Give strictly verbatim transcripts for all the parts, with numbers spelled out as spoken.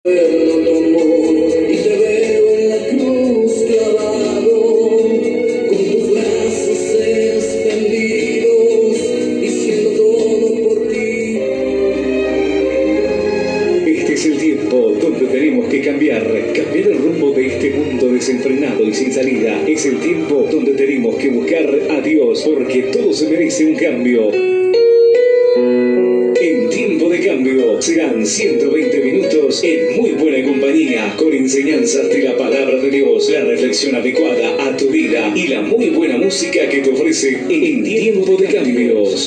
Desenfrenado y sin salida. Es el tiempo donde tenemos que buscar a Dios, porque todo se merece un cambio. En Tiempo de Cambio serán ciento veinte minutos en muy buena compañía, con enseñanzas de la palabra de Dios, la reflexión adecuada a tu vida y la muy buena música que te ofrece en Tiempo de Cambios.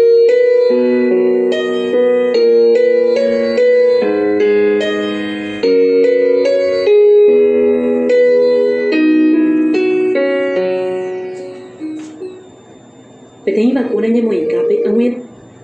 Petén vacuna nya moikape angin.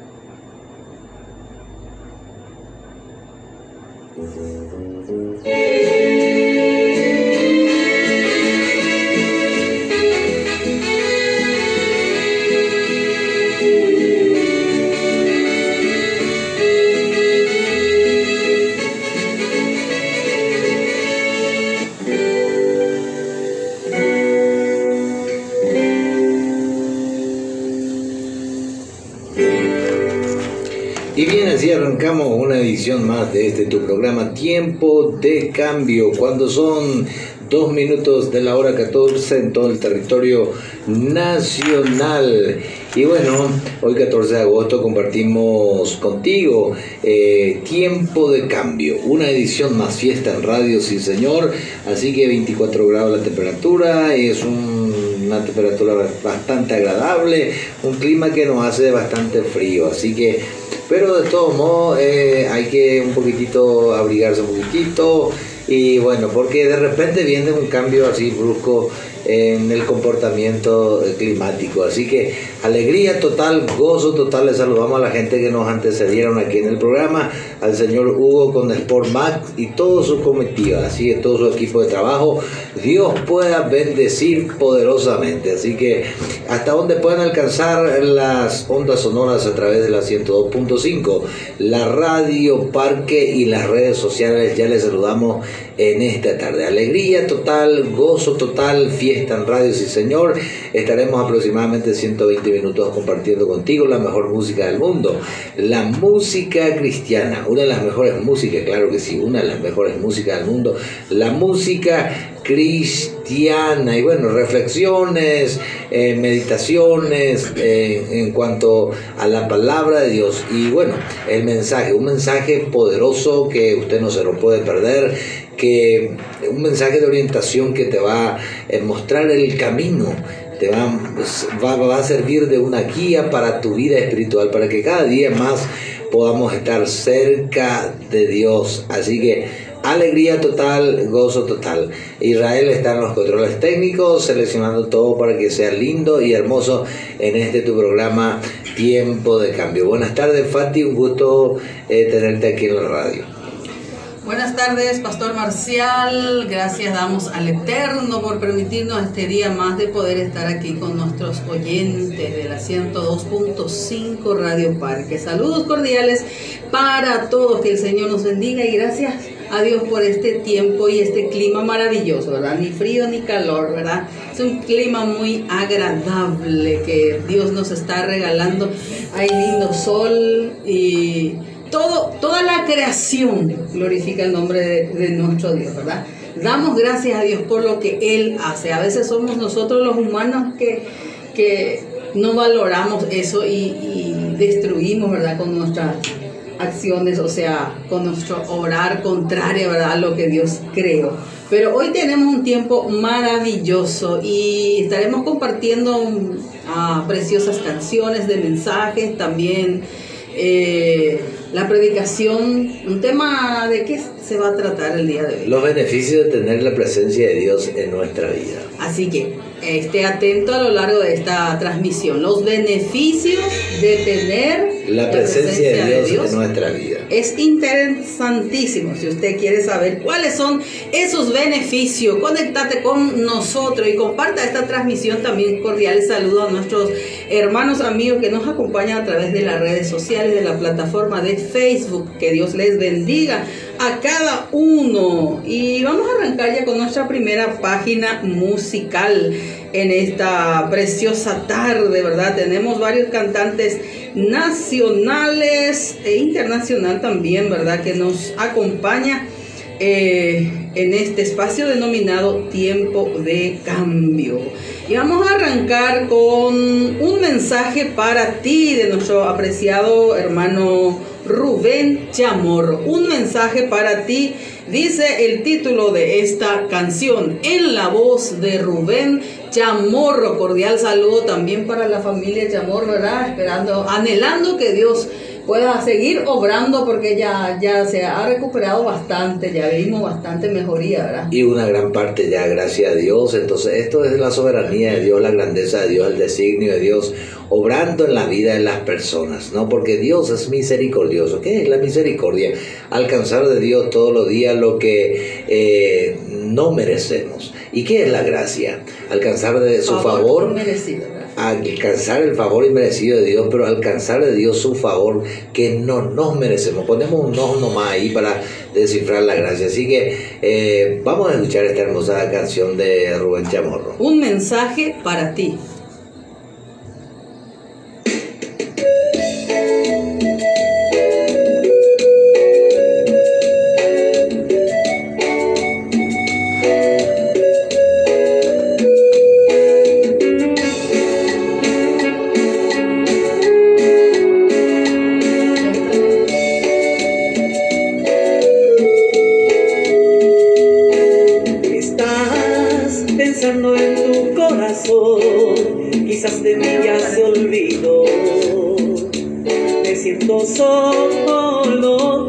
Y bien, así arrancamos una edición más de este tu programa Tiempo de Cambio, cuando son dos minutos de la hora catorce en todo el territorio nacional. Y bueno, hoy catorce de agosto compartimos contigo eh, Tiempo de Cambio, una edición más, fiesta en radio, sí señor. Así que veinticuatro grados la temperatura, es un, una temperatura bastante agradable, un clima que nos hace bastante frío, así que, pero de todos modos eh, hay que un poquitito abrigarse un poquitito. Y bueno, porque de repente viene un cambio así brusco en el comportamiento climático, así que alegría total, gozo total. Le saludamos a la gente que nos antecedieron aquí en el programa, al señor Hugo con Sport Max y todo su comitiva, así que todo su equipo de trabajo, Dios pueda bendecir poderosamente. Así que hasta donde puedan alcanzar las ondas sonoras a través de la ciento dos punto cinco, la radio Parque y las redes sociales, ya les saludamos en esta tarde. Alegría total, gozo total, fiesta en radio, sí señor. Estaremos aproximadamente ciento veinte minutos compartiendo contigo la mejor música del mundo, la música cristiana, una de las mejores músicas, claro que sí, una de las mejores músicas del mundo, la música cristiana. Y bueno, reflexiones, eh, meditaciones eh, en cuanto a la palabra de Dios. Y bueno, el mensaje, un mensaje poderoso que usted no se lo puede perder, que un mensaje de orientación que te va a mostrar el camino, te va, va, va a servir de una guía para tu vida espiritual, para que cada día más podamos estar cerca de Dios. Así que alegría total, gozo total. Israel está en los controles técnicos, seleccionando todo para que sea lindo y hermoso en este tu programa Tiempo de Cambio. Buenas tardes, Fati, un gusto eh, tenerte aquí en la radio. Buenas tardes, Pastor Marcial. Gracias damos al Eterno por permitirnos este día más de poder estar aquí con nuestros oyentes de la ciento dos punto cinco Radio Parque. Saludos cordiales para todos, que el Señor nos bendiga y gracias a Dios por este tiempo y este clima maravilloso, ¿verdad? Ni frío ni calor, ¿verdad? Es un clima muy agradable que Dios nos está regalando. Hay lindo sol y Todo, toda la creación glorifica el nombre de, de nuestro Dios, ¿verdad? Damos gracias a Dios por lo que Él hace. A veces somos nosotros los humanos que, que no valoramos eso y, y destruimos, ¿verdad? Con nuestras acciones, o sea, con nuestro orar contrario, ¿verdad? A lo que Dios creó. Pero hoy tenemos un tiempo maravilloso y estaremos compartiendo uh, preciosas canciones de mensajes, también Eh, la predicación, un tema de qué se va a tratar el día de hoy. Los beneficios de tener la presencia de Dios en nuestra vida. Así que esté atento a lo largo de esta transmisión. Los beneficios de tener la presencia, la presencia de, Dios de Dios en nuestra vida. Es interesantísimo. Si usted quiere saber cuáles son esos beneficios, conéctate con nosotros y comparta esta transmisión. También cordiales saludos a nuestros hermanos amigos que nos acompañan a través de las redes sociales, de la plataforma de Facebook. Que Dios les bendiga a cada uno. Y vamos a arrancar ya con nuestra primera página musical en esta preciosa tarde, ¿verdad? Tenemos varios cantantes nacionales e internacional también, ¿verdad? Que nos acompaña eh, en este espacio denominado Tiempo de Cambio. Y vamos a arrancar con un mensaje para ti de nuestro apreciado hermano Rubén Chamorro. Un mensaje para ti, dice el título de esta canción, en la voz de Rubén Chamorro. Cordial saludo también para la familia Chamorro, ¿verdad? Esperando, anhelando que Dios pueda seguir obrando, porque ya, ya se ha recuperado bastante, ya vimos bastante mejoría, ¿verdad? Y una gran parte ya, gracias a Dios. Entonces esto es la soberanía de Dios, la grandeza de Dios, el designio de Dios, obrando en la vida de las personas, ¿no? Porque Dios es misericordioso. ¿Qué es la misericordia? Alcanzar de Dios todos los días lo que eh, no merecemos. ¿Y qué es la gracia? Alcanzar de su favor, favor merecido, ¿verdad? Alcanzar el favor inmerecido de Dios, pero alcanzar de Dios su favor que no nos merecemos. Ponemos un no nomás ahí para descifrar la gracia. Así que eh, vamos a escuchar esta hermosa canción de Rubén Chamorro. Un mensaje para ti. Pensando en tu corazón, quizás de mí ya se olvidó. Me siento solo,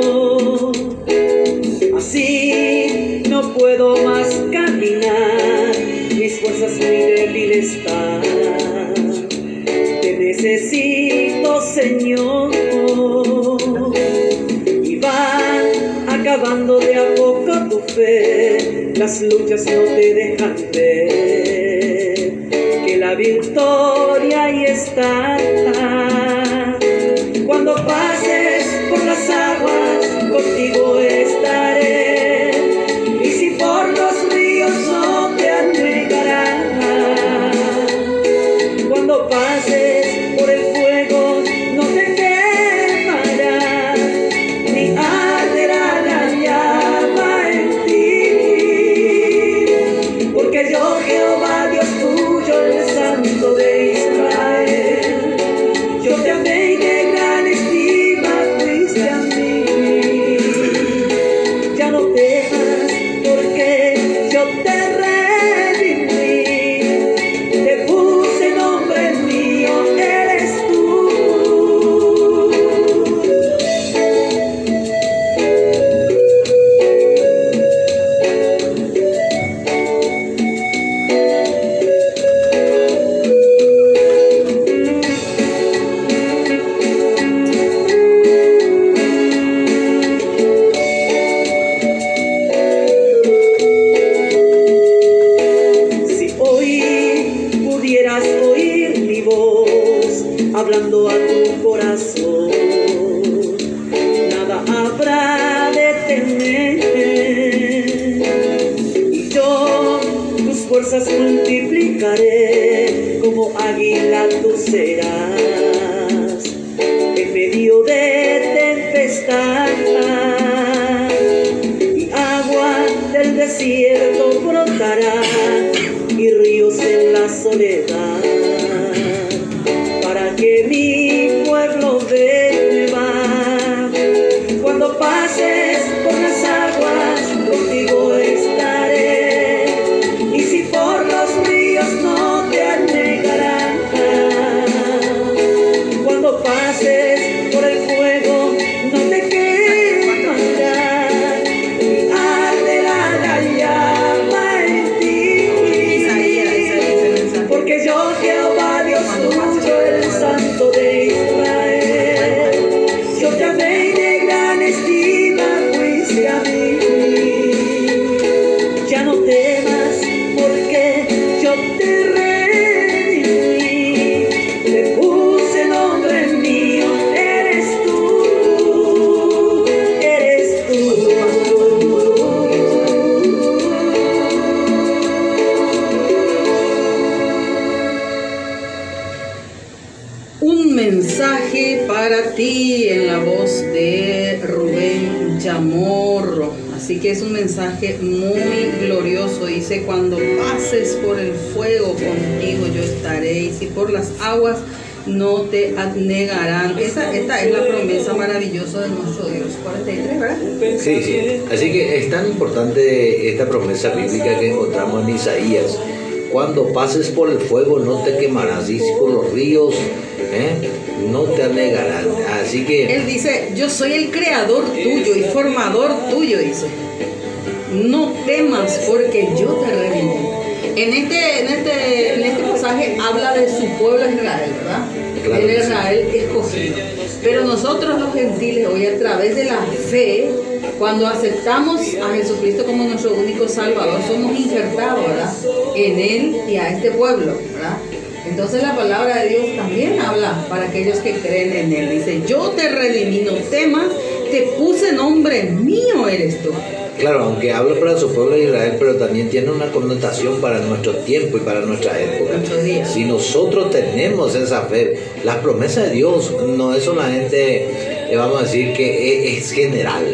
así no puedo más caminar, mis fuerzas muy débiles están. Te necesito, Señor, y van acabando de a poco tu fe. Las luchas no te dejan ver que la victoria ahí está. Cuando pases por las aguas, contigo estaré. Y si por los ríos no te anegarán. Cuando pases por el fuego, no te quemarás, ni arderá la llama en ti. Porque yo, Jehová, Dios tuyo, el Santo de Israel, yo te amé y de gran estima fuiste a mí. Ya no temas, porque yo te redimí, te puse nombre mío, eres tú. Hablando a tu corazón, nada habrá de temer, y yo tus fuerzas multiplicaré, como águila tú serás, en medio de tempestad, y agua del desierto brotará, y ríos en la soledad, para que mi pueblo beba. Cuando pases por las aguas, contigo estaré. Y si por los ríos no te anegarán. Cuando pases por el fuego, no te quemarás, ni arderá la llama en ti. Porque yo, Jehová, Dios tuyo, el Santo de amor. Así que es un mensaje muy glorioso. Dice, cuando pases por el fuego, contigo yo estaré, y si por las aguas no te anegarán. Esa, esta es la promesa maravillosa de nuestro Dios. cuarenta y tres, ¿verdad? Sí, sí. Así que es tan importante esta promesa bíblica que encontramos en Isaías. Cuando pases por el fuego no te quemarás, y por los ríos ¿eh? no te anegarán. Así que Él dice, yo soy el creador tuyo y formador tuyo, dice. No temas porque yo te redimí. En este, en este, en este pasaje habla de su pueblo Israel, ¿verdad? Claro, el sí. Israel escogido. Pero nosotros los gentiles, hoy a través de la fe, cuando aceptamos a Jesucristo como nuestro único Salvador, somos injertados, ¿verdad? En Él y a este pueblo, ¿verdad? Entonces la palabra de Dios también habla para aquellos que creen en Él. Dice, yo te redimí, no temas, te puse nombre, mío eres tú. claro, aunque habla para su pueblo de Israel, pero también tiene una connotación para nuestro tiempo y para nuestra época. Si nosotros tenemos esa fe, las promesas de Dios no es solamente, eh, vamos a decir que es, es general.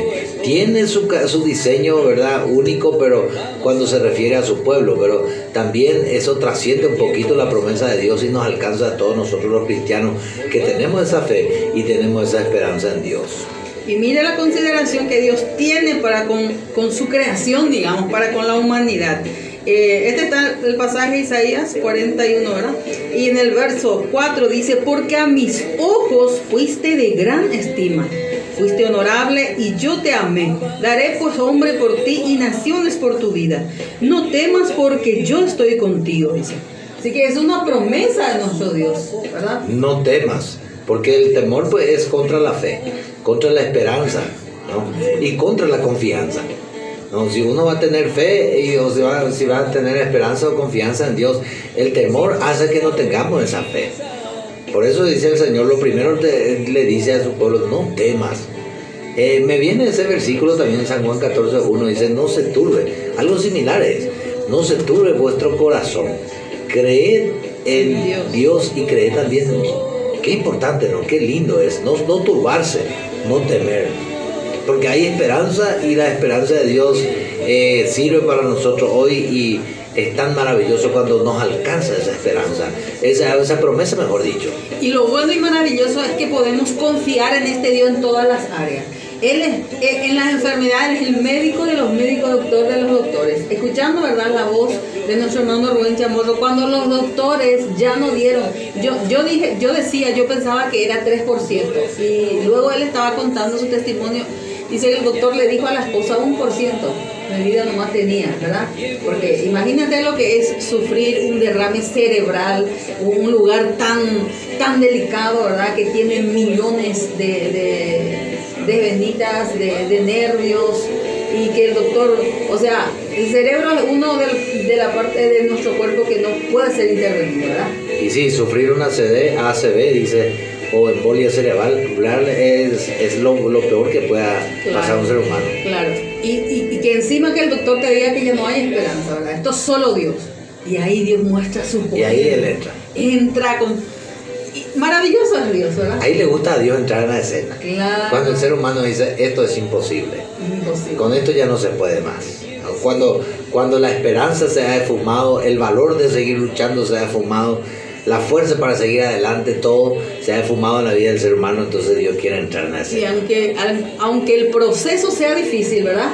Tiene su, su diseño, ¿verdad?, único, pero cuando se refiere a su pueblo, pero también eso trasciende un poquito la promesa de Dios y nos alcanza a todos nosotros los cristianos que tenemos esa fe y tenemos esa esperanza en Dios. Y mire la consideración que Dios tiene para con, con su creación, digamos, para con la humanidad. Eh, este está el pasaje de Isaías cuarenta y uno, ¿verdad? Y en el verso cuatro dice, porque a mis ojos fuiste de gran estima, fuiste honorable y yo te amé. Daré pues hombre por ti y naciones por tu vida. No temas porque yo estoy contigo, dice. Así que es una promesa de nuestro Dios, ¿verdad? No temas, porque el temor pues es contra la fe, contra la esperanza, ¿no? Y contra la confianza, ¿no? Si uno va a tener fe y o si va, si va a tener esperanza o confianza en Dios, el temor hace que no tengamos esa fe. Por eso dice el Señor, lo primero te, le dice a su pueblo, no temas. Eh, me viene ese versículo también en San Juan catorce uno, dice, no se turbe. Algo similar es, no se turbe vuestro corazón. Creed en Dios, Dios y creed también en mí. Qué importante, ¿no? Qué lindo es, no, no turbarse, no temer. Porque hay esperanza y la esperanza de Dios eh, sirve para nosotros hoy y es tan maravilloso cuando nos alcanza esa esperanza, esa, esa promesa, mejor dicho. Y lo bueno y maravilloso es que podemos confiar en este Dios en todas las áreas. Él es en las enfermedades, el médico de los médicos, doctor de los doctores. Escuchando, ¿verdad?, la voz de nuestro hermano Rubén Chamorro, cuando los doctores ya no dieron, yo, yo dije, yo decía, yo pensaba que era tres por ciento, y luego él estaba contando su testimonio. Dice que el doctor le dijo a la esposa un por ciento de vida nomás tenía, ¿verdad? Porque imagínate lo que es sufrir un derrame cerebral, un lugar tan, tan delicado, ¿verdad? Que tiene millones de, de, de venitas, de, de nervios, y que el doctor, o sea, el cerebro es uno de, de la parte de nuestro cuerpo que no puede ser intervenido, ¿verdad? Y sí, sufrir una C D, A C V, dice, o embolia cerebral es, es lo, lo peor que pueda claro, pasar a un ser humano. Claro, y, y, y que encima que el doctor te diga que ya no hay esperanza, ¿verdad? Esto es solo Dios. Y ahí Dios muestra su poder. Y ahí Él entra. Entra con... Maravilloso es Dios, ¿verdad? Ahí le gusta a Dios entrar en la escena. Claro. Cuando el ser humano dice, esto es imposible. Imposible. Con esto ya no se puede más. Cuando, cuando la esperanza se ha esfumado, el valor de seguir luchando se ha esfumado, la fuerza para seguir adelante, todo se ha esfumado en la vida del ser humano, entonces Dios quiere entrar en la escena. Sí, aunque, aunque el proceso sea difícil, ¿verdad?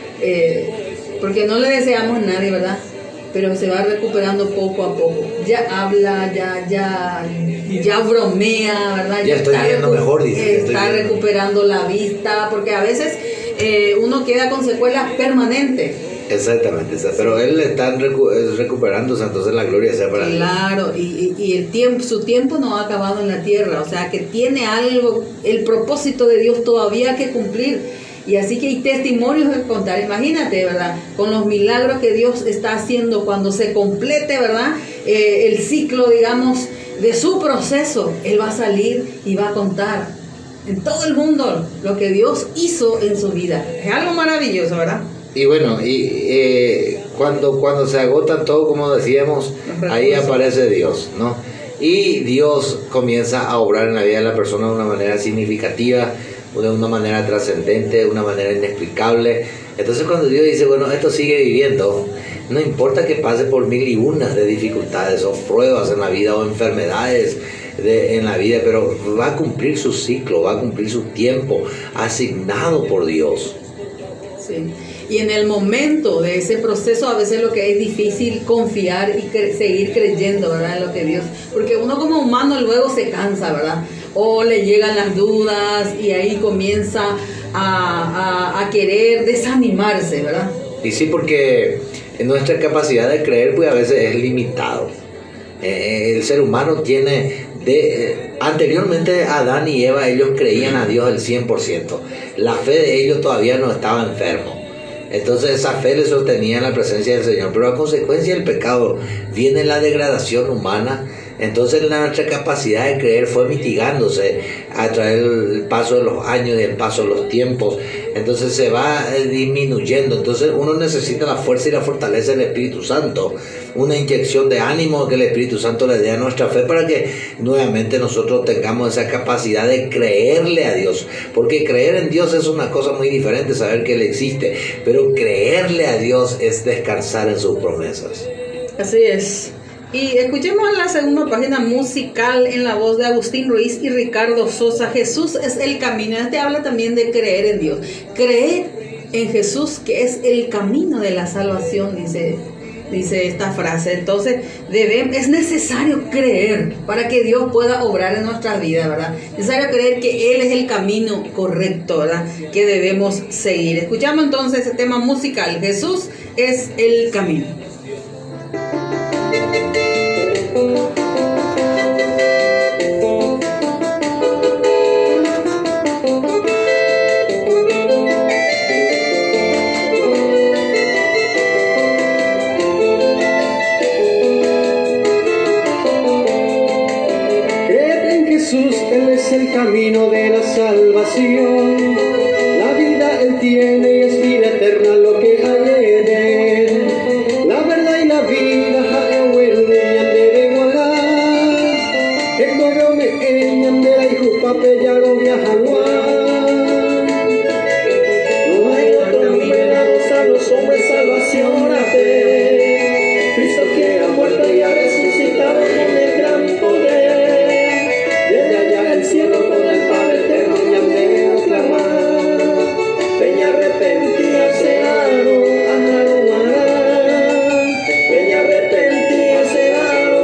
Eh, porque no le deseamos a nadie, ¿verdad? Pero se va recuperando poco a poco. Ya habla, ya, ya, ya bromea, ¿verdad? Ya, ya estoy viendo mejor, dice. Está recuperando la vista, porque a veces eh, uno queda con secuelas permanentes. Exactamente, pero él está recu- recuperándose, entonces la gloria sea para él. Claro, y, y el tiempo, su tiempo no ha acabado en la tierra, o sea que tiene algo, el propósito de Dios todavía que cumplir. Y así que hay testimonios que contar, imagínate, ¿verdad? Con los milagros que Dios está haciendo cuando se complete, ¿verdad? Eh, el ciclo, digamos, de su proceso, Él va a salir y va a contar en todo el mundo lo que Dios hizo en su vida. Es algo maravilloso, ¿verdad? Y bueno, y eh, cuando, cuando se agota todo, como decíamos, ahí aparece Dios, ¿no? Y Dios comienza a obrar en la vida de la persona de una manera significativa, de una manera trascendente, de una manera inexplicable. Entonces cuando Dios dice, bueno, esto sigue viviendo, no importa que pase por mil y unas de dificultades o pruebas en la vida o enfermedades de, en la vida, pero va a cumplir su ciclo, va a cumplir su tiempo asignado por Dios. Sí. Y en el momento de ese proceso a veces lo que es difícil confiar y cre- seguir creyendo, ¿verdad? En lo que Dios, porque uno como humano luego se cansa, ¿verdad? O le llegan las dudas y ahí comienza a, a, a querer desanimarse, ¿verdad? Y sí, porque nuestra capacidad de creer pues a veces es limitado. Eh, el ser humano tiene, de, eh, anteriormente Adán y Eva, ellos creían a Dios al cien por ciento. La fe de ellos todavía no estaba enfermo. Entonces esa fe les sostenía en la presencia del Señor, pero a consecuencia del pecado viene la degradación humana. Entonces nuestra capacidad de creer fue mitigándose a través del paso de los años y el paso de los tiempos. Entonces se va disminuyendo. Entonces uno necesita la fuerza y la fortaleza del Espíritu Santo, una inyección de ánimo que el Espíritu Santo le dé a nuestra fe para que nuevamente nosotros tengamos esa capacidad de creerle a Dios. Porque creer en Dios es una cosa muy diferente, saber que Él existe, pero creerle a Dios es descansar en sus promesas. Así es. Y escuchemos la segunda página musical en la voz de Agustín Ruiz y Ricardo Sosa. Jesús es el camino. Este habla también de creer en Dios. Creer en Jesús, que es el camino de la salvación, dice, dice esta frase. Entonces debemos, es necesario creer para que Dios pueda obrar en nuestras vidas, ¿verdad? Es necesario creer que Él es el camino correcto, ¿verdad? Que debemos seguir. Escuchamos entonces el tema musical. Jesús es el camino. Jesús, Él es el camino de la salvación. La vida Él tiene y es vida eterna lo que hay en Él. La verdad y la vida Jaehueluñan debe igualar. Que correo me eñan de la hijupa pellaro viajanuan. No hay otro numerados a los hombres salvación a fe. Cristo que ha muerto y ha resucitado con el gran poder. Desde allá el cielo con el Padre eterno me han de clamar. Peña arrepentida será, Peña arrepentida será,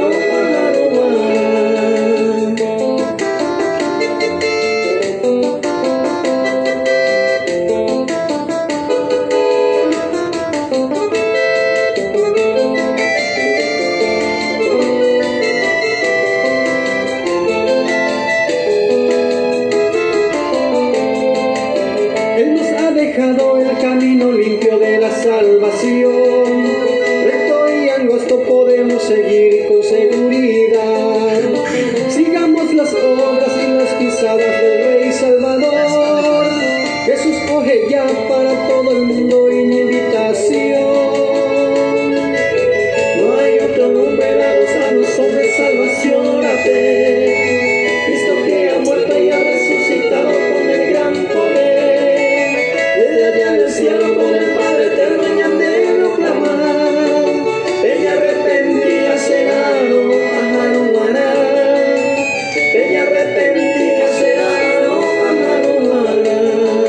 el camino limpio de la salvación, recto y angosto podemos seguir con seguridad. Sigamos las obras y las pisadas del Rey Salvador. Jesús coge ya para todo el mundo y mi invitación. No hay otro numerado a los hombres salvación a fe. Cristo que ha muerto y ha resucitado con el gran poder. Desde allá del cielo con el Padre eterno y han de proclamar. Peña arrepentida será, ajaruana. Peña arrepentida será, ajaruana.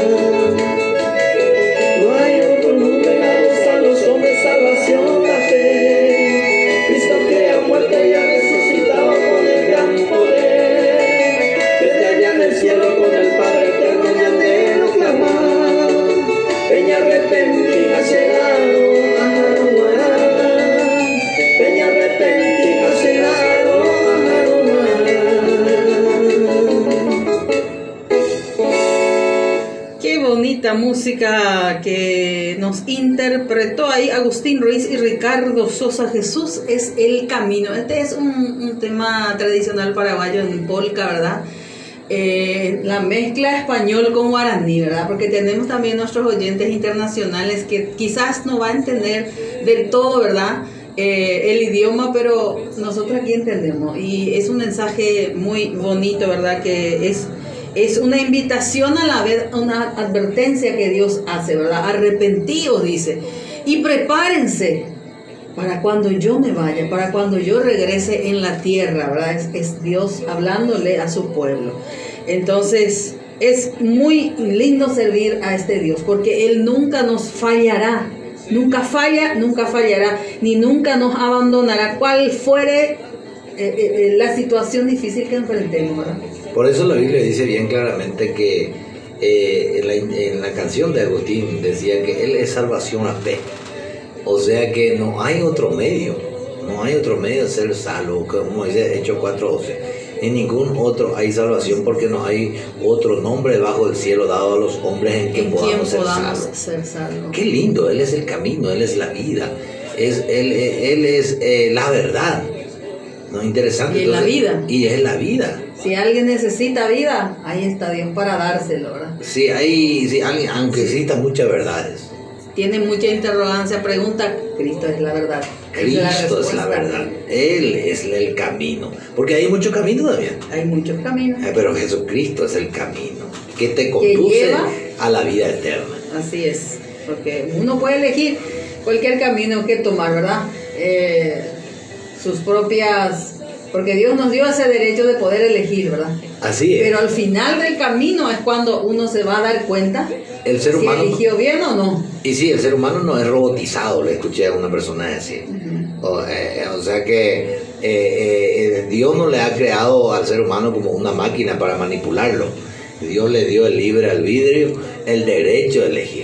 No hay otro numerado a los hombres salvación la fe. Cristo que ha muerto y ha resucitado con el gran poder. Desde allá del cielo con el Padre eterno y han de proclamar. Peña arrepentida será, ajaruana. Peña arrepentida será, Qué bonita música que nos interpretó ahí Agustín Ruiz y Ricardo Sosa. Jesús es el camino. Este es un, un tema tradicional paraguayo en polka, ¿verdad? Eh, la mezcla español con guaraní, ¿verdad? Porque tenemos también nuestros oyentes internacionales que quizás no van a entender del todo, ¿verdad? Eh, el idioma, pero nosotros aquí entendemos. Y es un mensaje muy bonito, ¿verdad? Que es Es una invitación a la vez, una advertencia que Dios hace, ¿verdad? Arrepentíos, dice, y prepárense para cuando yo me vaya, para cuando yo regrese en la tierra, ¿verdad? Es, es Dios hablándole a su pueblo. Entonces, es muy lindo servir a este Dios, porque Él nunca nos fallará, nunca falla, nunca fallará, ni nunca nos abandonará, cual fuere eh, eh, la situación difícil que enfrentemos, ¿verdad? Por eso la Biblia dice bien claramente que eh, en, la, en la canción de Agustín decía que Él es salvación a fe. O sea que no hay otro medio, no hay otro medio de ser salvo, como dice Hechos cuatro doce. En ningún otro hay salvación, porque no hay otro nombre bajo el cielo dado a los hombres en que en podamos, ser, podamos salvos. ser salvos. Qué lindo, Él es el camino, Él es la vida, es, Él, él es eh, la verdad. ¿No? Interesante. Y es la vida. Y es la vida. Si alguien necesita vida, ahí está Dios para dárselo, ¿verdad? Sí, hay, sí, alguien, aunque existen muchas verdades. Tiene mucha interrogancia, pregunta, Cristo es la verdad. Cristo es es la, la verdad, Él es el camino, porque hay muchos caminos también. Hay muchos caminos. Eh, Pero Jesucristo es el camino que te conduce que lleva, a la vida eterna. Así es, porque uno puede elegir cualquier camino que tomar, ¿verdad? Eh, sus propias... Porque Dios nos dio ese derecho de poder elegir, ¿verdad? Así es. Pero al final del camino es cuando uno se va a dar cuenta el ser humano, si eligió bien o no. Y sí, el ser humano no es robotizado, le escuché a una persona decir. Uh-huh. o, eh, o sea que eh, eh, Dios no le ha creado al ser humano como una máquina para manipularlo. Dios le dio el libre albedrío, el derecho de elegir,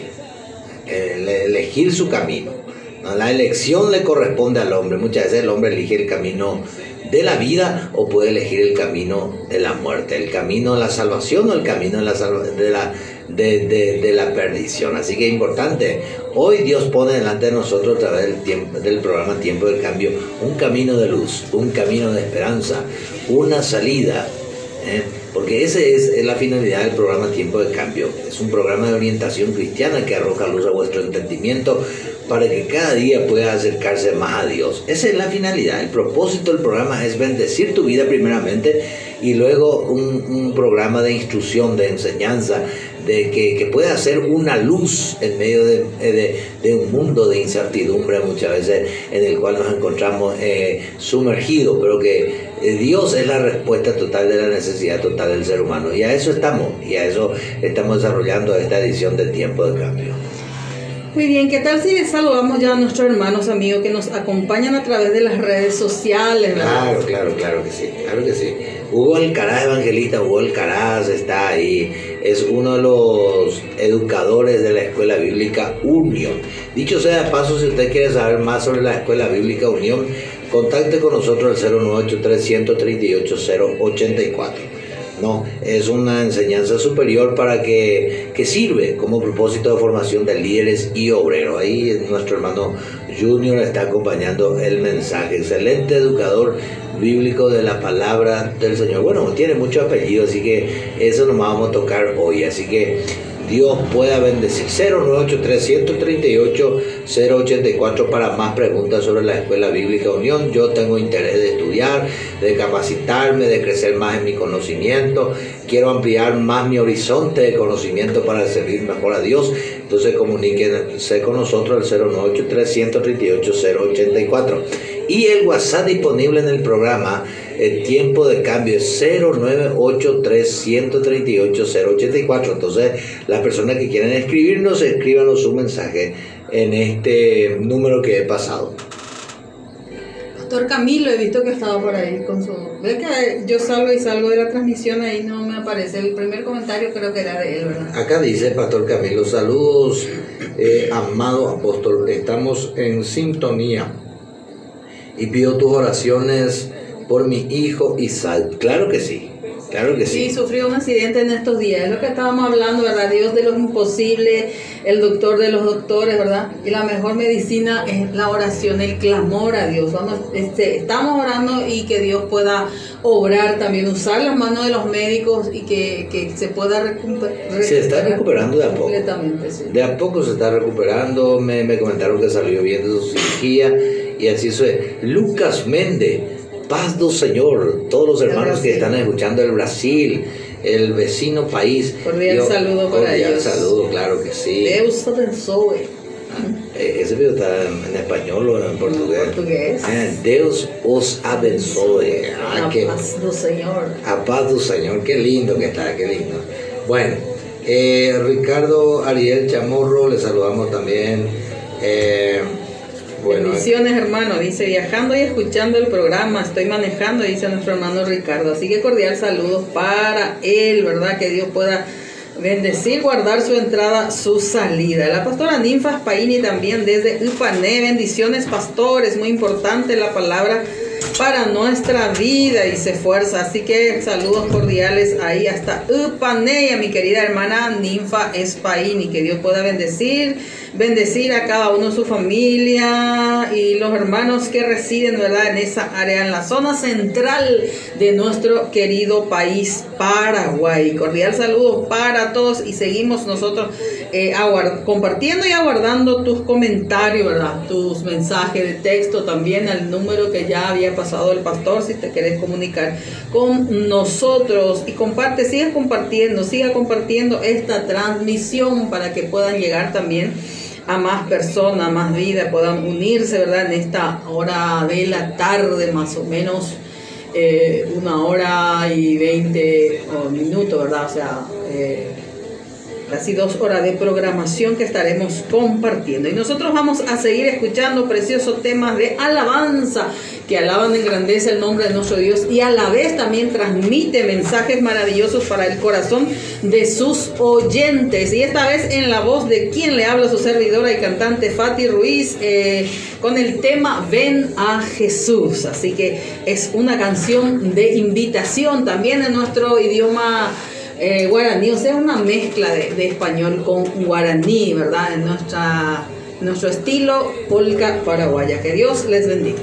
el, elegir su camino. La elección le corresponde al hombre. Muchas veces el hombre elige el camino de la vida o puede elegir el camino de la muerte, el camino de la salvación o el camino de la, de la, de, de, de la perdición. Así que es importante, hoy Dios pone delante de nosotros a través del, tiempo, del programa Tiempo del Cambio un camino de luz, un camino de esperanza, una salida, ¿eh? Porque esa es, es la finalidad del programa Tiempo de Cambio. Es un programa de orientación cristiana que arroja luz a vuestro entendimiento para que cada día pueda acercarse más a Dios. Esa es la finalidad. El propósito del programa es bendecir tu vida primeramente y luego un, un programa de instrucción, de enseñanza, de que, que pueda ser una luz en medio de, de, de un mundo de incertidumbre muchas veces en el cual nos encontramos eh, sumergidos, pero que eh, Dios es la respuesta total de la necesidad total del ser humano, y a eso estamos, y a eso estamos desarrollando esta edición de Tiempo de Cambio. Muy bien, ¿qué tal si saludamos ya a nuestros hermanos, amigos que nos acompañan a través de las redes sociales, ¿verdad? Claro, claro, claro que sí, claro que sí. Hugo Alcaraz, evangelista Hugo Alcaraz, está ahí, es uno de los educadores de la Escuela Bíblica Unión. Dicho sea de paso, si usted quiere saber más sobre la Escuela Bíblica Unión, contacte con nosotros al cero nueve ocho tres, uno tres ocho, cero ocho cuatro. No, es una enseñanza superior para que, que sirve como propósito de formación de líderes y obreros. Ahí nuestro hermano Junior está acompañando el mensaje. Excelente educador bíblico de la palabra del Señor. Bueno, tiene mucho apellido, así que eso nos vamos a tocar hoy. Así que Dios pueda bendecir. Cero nueve ocho tres, uno tres ocho, cero ocho cuatro para más preguntas sobre la Escuela Bíblica Unión. Yo tengo interés de estudiar, de capacitarme, de crecer más en mi conocimiento. Quiero ampliar más mi horizonte de conocimiento para servir mejor a Dios. Entonces comuníquense con nosotros al cero nueve ocho tres, uno tres ocho, cero ocho cuatro. Y el WhatsApp disponible en el programa, el Tiempo de Cambio, es cero nueve ocho tres, uno tres ocho, cero ocho cuatro. Entonces, las personas que quieran escribirnos, escríbanos su mensaje en este número que he pasado. Pastor Camilo, he visto que estaba por ahí con su... Ve que yo salgo y salgo de la transmisión, ahí no me aparece. El primer comentario creo que era de él, ¿verdad? Acá dice Pastor Camilo, saludos, eh, amado apóstol, estamos en sintonía y pido tus oraciones por mi hijo Isaac. Claro que sí, claro que sí. Sí, sufrió un accidente en estos días, es lo que estábamos hablando, ¿verdad? Dios de los imposibles, el doctor de los doctores, ¿verdad? Y la mejor medicina es la oración, el clamor a Dios. Vamos, este, estamos orando y que Dios pueda obrar también, usar las manos de los médicos y que, que se pueda recuperar. Se está recuperando de a poco. Completamente, sí. De a poco se está recuperando, me, me comentaron que salió bien de su cirugía y así fue. Lucas Méndez, paz do Señor, todos los hermanos que están escuchando el Brasil, el vecino país. Cordial Yo, saludo para cordial ellos. saludo, claro que sí. Deus abençoe. Ese video está en español o en portugués. En portugués. Ah, Deus os abençoe. Ah, a qué, paz do Señor. A paz do Señor. Qué lindo que está, qué lindo. Bueno, eh, Ricardo Ariel Chamorro, le saludamos también. Eh, bueno, Bendiciones, hermano. Dice, viajando y escuchando el programa, estoy manejando, dice nuestro hermano Ricardo. Así que cordial saludos para él, ¿verdad? Que Dios pueda bendecir, guardar su entrada, su salida. La pastora Ninfa Spaini también desde Upané. Bendiciones, pastores. Muy importante la palabra para nuestra vida y se fuerza. Así que saludos cordiales ahí hasta Upané, a mi querida hermana Ninfa Spaini. Que Dios pueda bendecir, bendecir a cada uno de su familia y los hermanos que residen, ¿verdad?, en esa área, en la zona central de nuestro querido país Paraguay. Cordial saludo para todos y seguimos nosotros eh, aguard- compartiendo y aguardando tus comentarios, ¿verdad?, tus mensajes de texto también al número que ya había pasado el pastor, si te querés comunicar con nosotros. Y comparte, siga compartiendo, siga compartiendo esta transmisión para que puedan llegar también a más personas, más vidas, puedan unirse, ¿verdad?, en esta hora de la tarde, más o menos eh, una hora y veinte oh, minutos, ¿verdad? O sea, eh, casi dos horas de programación que estaremos compartiendo. Y nosotros vamos a seguir escuchando preciosos temas de alabanza que alaban y engrandece el nombre de nuestro Dios y a la vez también transmite mensajes maravillosos para el corazón de sus oyentes. Y esta vez en la voz de quien le habla, su servidora y cantante Fati Ruiz, eh, con el tema Ven a Jesús. Así que es una canción de invitación también en nuestro idioma Eh, guaraní, o sea, una mezcla de, de español con guaraní, ¿verdad? En nuestra, nuestro estilo polka paraguaya. Que Dios les bendiga.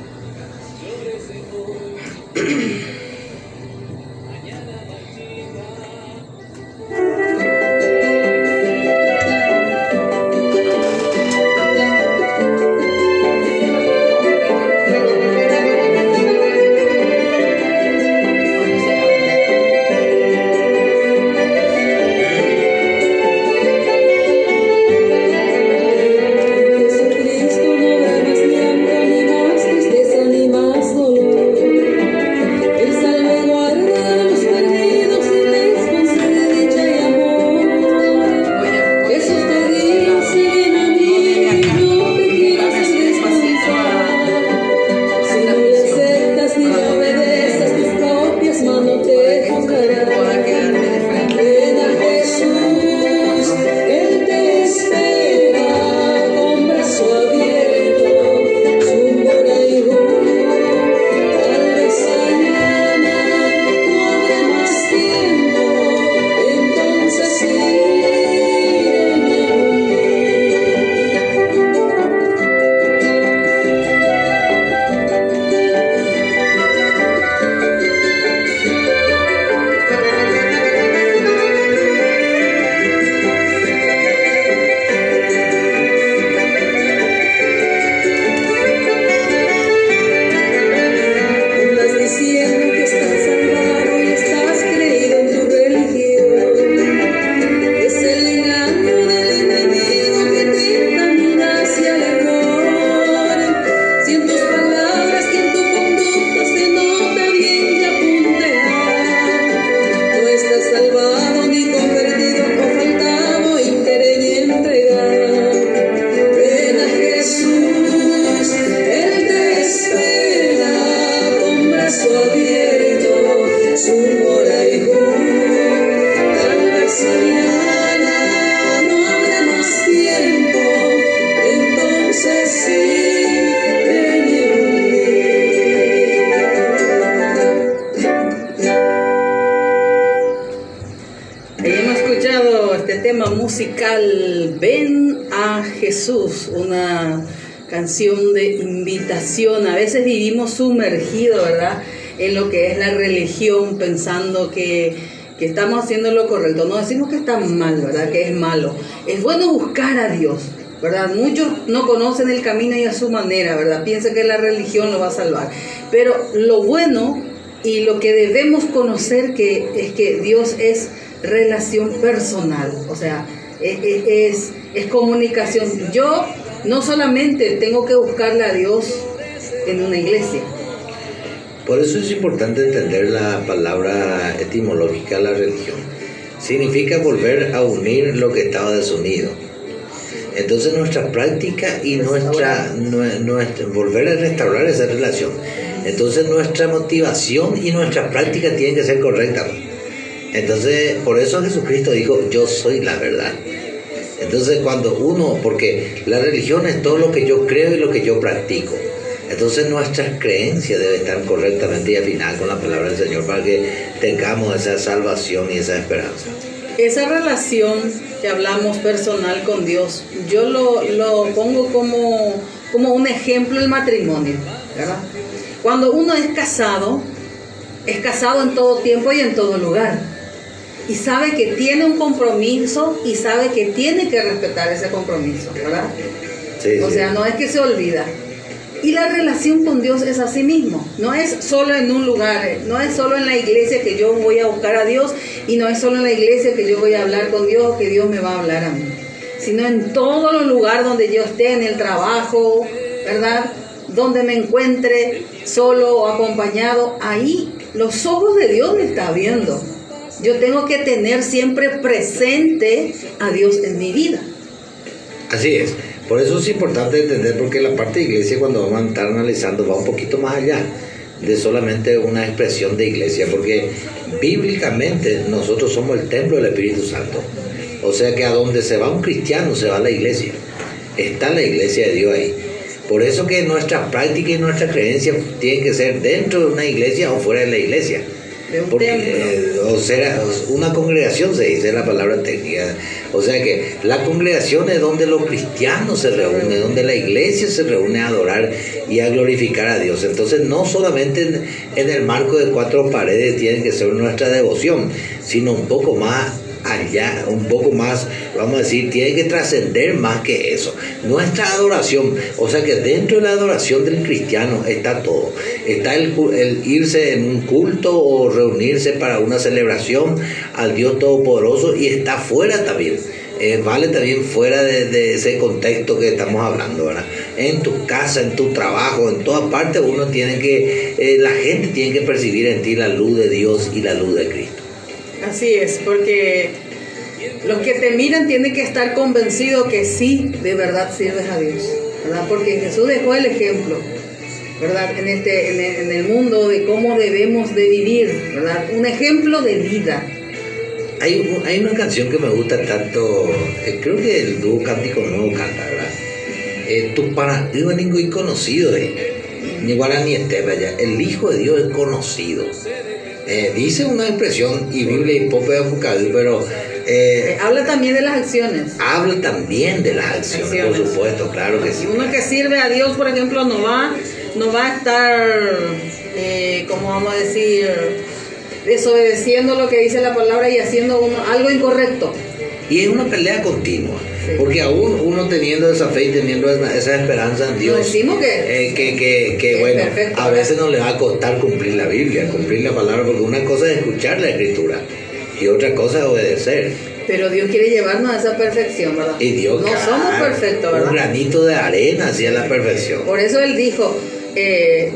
Jesucristo no da más llanto ni más tristeza ni más dolor. Él salva y guarda a los perdidos y les concede dicha y amor. Esos perdidos siguen a mí y no te quiero hacer descansar. Si no le aceptas ni le obedeces, tus propias manos te juzgarán. Ven a Jesús, Él te espera con brazo abierto, su corazón. Tal vez mañana no habrá más tiempo, entonces sí. Andas diciendo que estás salvado y estás creído en tu religión. Es el engaño del enemigo que te encamina hacia el error. Si en tus palabras y en tu conducta se nota bien ya puntear, no estás salvado ni convertido o faltado interés y entregar. Ven a Jesús, Él te espera con brazo abierto, su corazón. Tal vez mañana no habrá más tiempo, entonces sí, ven y Ahí hemos escuchado este tema musical Ven a Jesús, una canción de invitación. A veces vivimos sumergidos, ¿verdad?, en lo que es la religión, pensando que, que estamos haciendo lo correcto. No decimos que está mal, ¿verdad?, que es malo. Es bueno buscar a Dios, ¿verdad? Muchos no conocen el camino y a su manera, ¿verdad? Piensan que la religión lo va a salvar. Pero lo bueno Y lo que debemos conocer que es que Dios es relación personal, o sea, es, es, es comunicación. Yo no solamente tengo que buscarle a Dios en una iglesia. Por eso es importante entender la palabra etimológica, la religión. Significa volver a unir lo que estaba desunido. Entonces nuestra práctica y nuestra, nuestra volver a restaurar esa relación. Entonces nuestra motivación y nuestra práctica tienen que ser correctas. Entonces por eso Jesucristo dijo, yo soy la verdad. Entonces cuando uno, porque la religión es todo lo que yo creo y lo que yo practico. Entonces nuestras creencias deben estar correctamente y afinadas con la palabra del Señor para que tengamos esa salvación y esa esperanza. Esa relación que hablamos personal con Dios, yo lo, lo pongo como, como un ejemplo el matrimonio, ¿verdad? Cuando uno es casado, es casado en todo tiempo y en todo lugar. Y sabe que tiene un compromiso y sabe que tiene que respetar ese compromiso, ¿verdad? Sí, o sí. sea, no es que se olvida. Y la relación con Dios es así mismo. No es solo en un lugar, no es solo en la iglesia que yo voy a buscar a Dios y no es solo en la iglesia que yo voy a hablar con Dios, que Dios me va a hablar a mí. Sino en todos los lugares donde yo esté, en el trabajo, ¿verdad? Donde me encuentre solo o acompañado, ahí los ojos de Dios me están viendo. Yo tengo que tener siempre presente a Dios en mi vida. Así es. Por eso es importante entender, porque la parte de iglesia, cuando vamos a estar analizando, va un poquito más allá de solamente una expresión de iglesia, porque bíblicamente nosotros somos el templo del Espíritu Santo. O sea que a donde se va un cristiano, se va la iglesia. Está la iglesia de Dios ahí. Por eso que nuestra práctica y nuestra creencia tienen que ser dentro de una iglesia o fuera de la iglesia. Porque, eh, o sea, una congregación se dice la palabra técnica. O sea que la congregación es donde los cristianos se reúnen, donde la iglesia se reúne a adorar y a glorificar a Dios. Entonces no solamente en, en el marco de cuatro paredes tiene que ser nuestra devoción, sino un poco más allá, un poco más, vamos a decir, tiene que trascender más que eso. Nuestra adoración, o sea que dentro de la adoración del cristiano está todo. Está el, el irse en un culto o reunirse para una celebración al Dios Todopoderoso, y está fuera también. Eh, vale también fuera de, de ese contexto que estamos hablando, ¿verdad? En tu casa, en tu trabajo, en todas partes uno tiene que, eh, la gente tiene que percibir en ti la luz de Dios y la luz de Cristo. Así es, porque los que te miran tienen que estar convencidos que sí, de verdad sirves a Dios, ¿verdad? Porque Jesús dejó el ejemplo, ¿verdad? En, este, en, el, en el mundo de cómo debemos de vivir, ¿verdad? Un ejemplo de vida. Hay, hay una canción que me gusta tanto, eh, creo que el dúo Cántico Nuevo canta, ¿verdad? Eh, tu para y conocido, eh. Ni guarani este, vaya. El Hijo de Dios es conocido. Eh, dice una expresión y Biblia y poco de Apocalipsis, pero eh, Eh, habla también de las acciones. habla también de las acciones, Acciones. por supuesto, claro que sí. Uno que sirve a Dios, por ejemplo, no va, no va a estar, eh, como vamos a decir, desobedeciendo lo que dice la palabra y haciendo uno, algo incorrecto. Y es una pelea continua, Sí. porque aún uno teniendo esa fe y teniendo esa, esa esperanza en Dios, No decimos que- eh, que, que, que es bueno, perfecto, a veces no le va a costar cumplir la Biblia, cumplir la palabra, porque una cosa es escuchar la Escritura y otra cosa es obedecer. Pero Dios quiere llevarnos a esa perfección, ¿verdad? Y Dios, no claro, somos perfectos, un ¿verdad? granito de arena hacia la perfección. Por eso Él dijo, eh,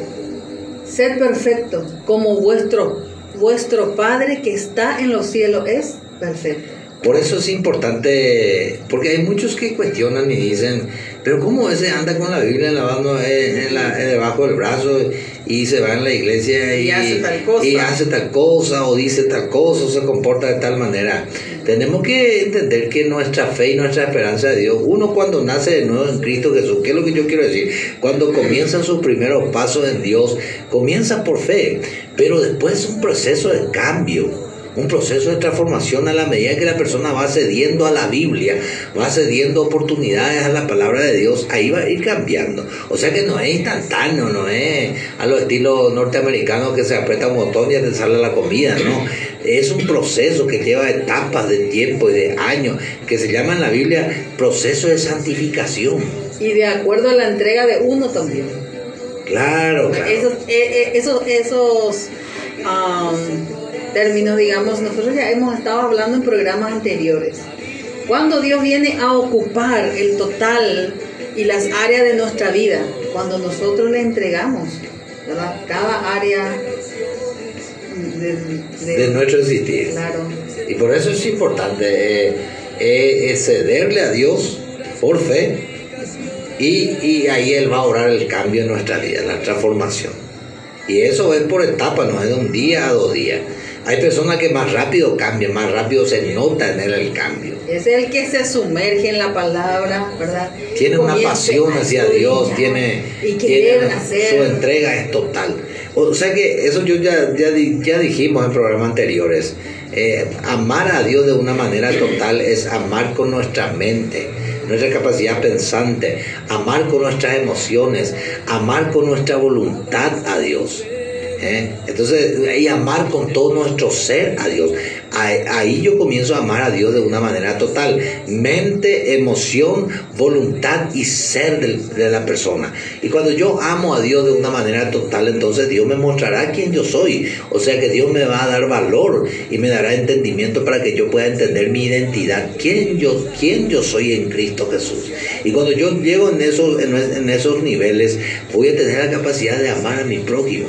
sed perfecto, como vuestro, vuestro Padre que está en los cielos es perfecto. Por eso es importante, porque hay muchos que cuestionan y dicen, pero ¿cómo ese anda con la Biblia lavando en, en la, en debajo del brazo y se va en la iglesia y, Y hace tal cosa. y hace tal cosa o dice tal cosa o se comporta de tal manera? Tenemos que entender que nuestra fe y nuestra esperanza de Dios, uno cuando nace de nuevo en Cristo Jesús, ¿qué es lo que yo quiero decir? Cuando comienzan sus primeros pasos en Dios, comienza por fe, pero después es un proceso de cambio. Un proceso de transformación a la medida que la persona va cediendo a la Biblia, va cediendo oportunidades a la palabra de Dios, ahí va a ir cambiando. O sea que no es instantáneo, no es a los estilos norteamericanos que se aprieta un botón y ya te sale la comida, no. Es un proceso que lleva etapas de tiempo y de años, que se llama en la Biblia proceso de santificación. Y de acuerdo a la entrega de uno también. Claro, claro. Esos, eh, eh, esos, esos um, términos, digamos, nosotros ya hemos estado hablando en programas anteriores. Cuando Dios viene a ocupar el total y las áreas de nuestra vida, cuando nosotros le entregamos, ¿verdad?, cada área de, de, de nuestro existir. Claro. Y por eso es importante eh, eh, cederle a Dios por fe, y, y ahí Él va a orar el cambio en nuestra vida, la transformación. Y eso es por etapas, no es de un día a dos días. Hay personas que más rápido cambian, más rápido se nota en él el cambio. Es el que se sumerge en la palabra, ¿verdad? Tiene una pasión hacia Dios, tiene, y querer tiene hacer. Su entrega es total. O sea que eso yo ya, ya, ya dijimos en programas anteriores. Eh, amar a Dios de una manera total es amar con nuestra mente, nuestra capacidad pensante, amar con nuestras emociones, amar con nuestra voluntad a Dios. ¿Eh? Entonces, y amar con todo nuestro ser a Dios. Ahí yo comienzo a amar a Dios de una manera total. Mente, emoción, voluntad y ser de, de la persona. Y cuando yo amo a Dios de una manera total, entonces Dios me mostrará quién yo soy. O sea que Dios me va a dar valor y me dará entendimiento para que yo pueda entender mi identidad. Quién yo, quién yo soy en Cristo Jesús. Y cuando yo llego en esos, en, en esos niveles, voy a tener la capacidad de amar a mi prójimo.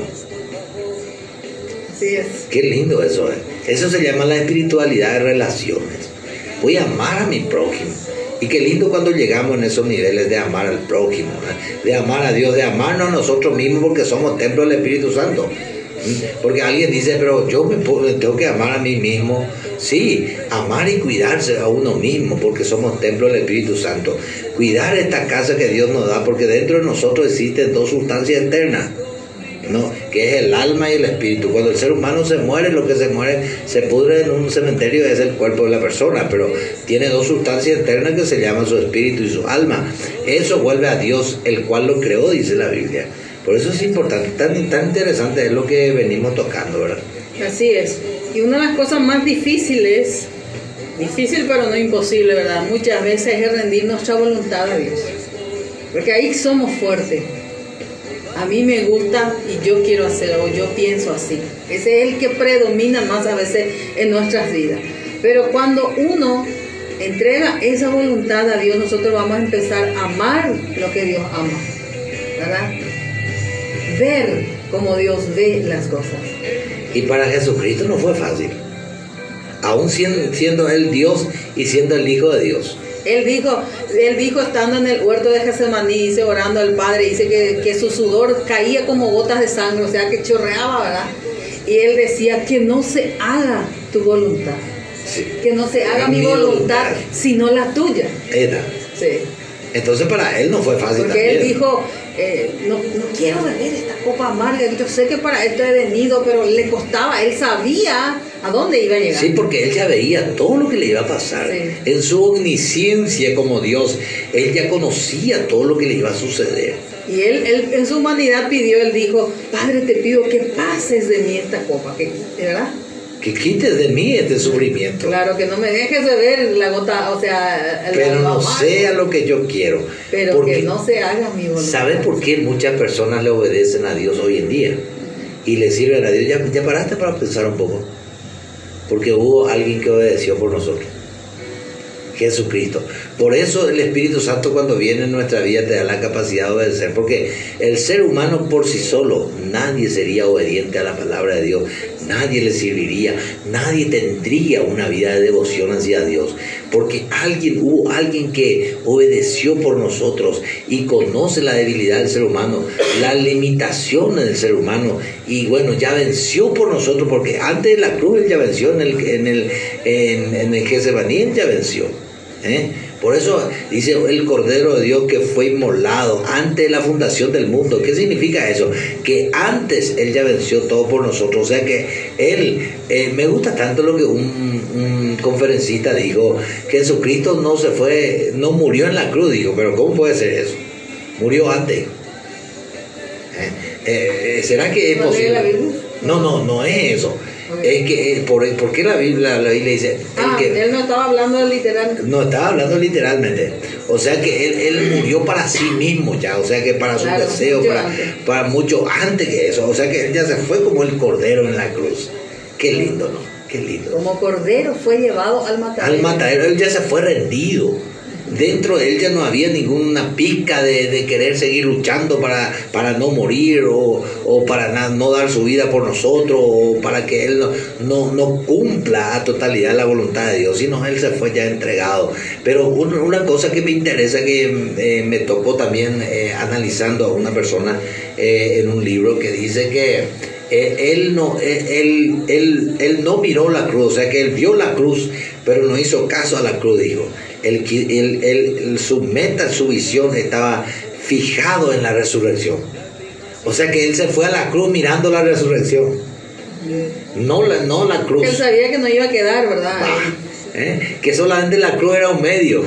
Así es. Qué lindo eso, ¿eh? Eso se llama la espiritualidad de relaciones. Voy a amar a mi prójimo. Y qué lindo cuando llegamos en esos niveles de amar al prójimo, ¿eh? De amar a Dios, de amarnos a nosotros mismos porque somos templo del Espíritu Santo. Porque alguien dice, pero yo me tengo que amar a mí mismo. Sí, amar y cuidarse a uno mismo porque somos templo del Espíritu Santo. Cuidar esta casa que Dios nos da, porque dentro de nosotros existen dos sustancias eternas, ¿no?, que es el alma y el espíritu. Cuando el ser humano se muere, lo que se muere se pudre en un cementerio, es el cuerpo de la persona, pero tiene dos sustancias eternas que se llaman su espíritu y su alma. Eso vuelve a Dios, el cual lo creó, dice la Biblia. Por eso es importante, tan, tan interesante es lo que venimos tocando, ¿verdad? Así es. Y una de las cosas más difíciles, difícil pero no imposible, ¿verdad?, muchas veces es rendir nuestra voluntad a Dios, porque ahí somos fuertes. A mí me gusta y yo quiero hacer, o yo pienso así. Ese es el que predomina más a veces en nuestras vidas. Pero cuando uno entrega esa voluntad a Dios, nosotros vamos a empezar a amar lo que Dios ama, ¿verdad? Ver como Dios ve las cosas. Y para Jesucristo no fue fácil, aún siendo, siendo Él Dios y siendo el Hijo de Dios. Él dijo, él dijo estando en el huerto de Getsemaní, dice, orando al Padre, dice que, que su sudor caía como gotas de sangre, o sea que chorreaba, ¿verdad? Y él decía, que no se haga tu voluntad, sí, que no se haga mi, mi voluntad, voluntad, sino la tuya. Era. Sí. Entonces para él no fue fácil. Porque también. Él dijo, eh, no, no quiero beber esta copa amarga, yo sé que para esto he venido, pero le costaba, él sabía a dónde iba a llegar. Sí, porque él ya veía todo lo que le iba a pasar. Sí. En su omnisciencia como Dios, él ya conocía todo lo que le iba a suceder. Y él, él en su humanidad pidió, él dijo, Padre, te pido que pases de mí esta copa, que, ¿verdad? Que quites de mí este sufrimiento. Claro, que no me dejes beber la gota, o sea... El pero no sea lo que yo quiero. Pero porque, que no se haga mi voluntad. ¿Sabes por qué muchas personas le obedecen a Dios hoy en día? Y le sirven a Dios. ¿Ya, ya paraste para pensar un poco? Porque hubo alguien que obedeció por nosotros. Jesucristo. Por eso el Espíritu Santo, cuando viene en nuestra vida, te da la capacidad de obedecer, porque el ser humano por sí solo, nadie sería obediente a la palabra de Dios, nadie le serviría, nadie tendría una vida de devoción hacia Dios, porque alguien, hubo alguien que obedeció por nosotros y conoce la debilidad del ser humano, las limitaciones del ser humano, y bueno, ya venció por nosotros, porque antes de la cruz él ya venció, en el, en el, en, en el Getsemaní él ya venció. ¿Eh? Por eso dice el Cordero de Dios que fue inmolado antes de la fundación del mundo. ¿Qué significa eso? Que antes Él ya venció todo por nosotros. O sea que Él, eh, me gusta tanto lo que un, un conferencista dijo, que Jesucristo no se fue, no murió en la cruz. Dijo, pero ¿cómo puede ser eso? Murió antes. ¿Eh? Eh, ¿Será que es posible? No, no, no es eso. Es que, ¿por, ¿por qué la Biblia, la Biblia dice? Ah, que, él no estaba hablando literal. No estaba hablando literalmente. O sea que él, él murió para sí mismo ya, o sea que para su Claro, deseo, mucho para, antes. para mucho antes que eso, o sea que él ya se fue como el cordero en la cruz. Qué lindo, ¿no? Qué lindo. Como cordero fue llevado al matadero. Al matadero, él ya se fue rendido. Dentro de él ya no había ninguna pizca de, de querer seguir luchando para, para no morir o, o para na, no dar su vida por nosotros o para que él no, no, no cumpla a totalidad la voluntad de Dios, sino él se fue ya entregado. Pero una, una cosa que me interesa, que eh, me tocó también eh, analizando a una persona eh, en un libro que dice que eh, él, no, eh, él, él, él no miró la cruz, o sea que él vio la cruz, pero no hizo caso a la cruz, dijo. El, el, el, su meta, su visión estaba fijado en la resurrección. O sea que él se fue a la cruz mirando la resurrección, no la, no la cruz. Él sabía que no iba a quedar, ¿verdad? Ah, ¿eh? Que solamente la cruz era un medio.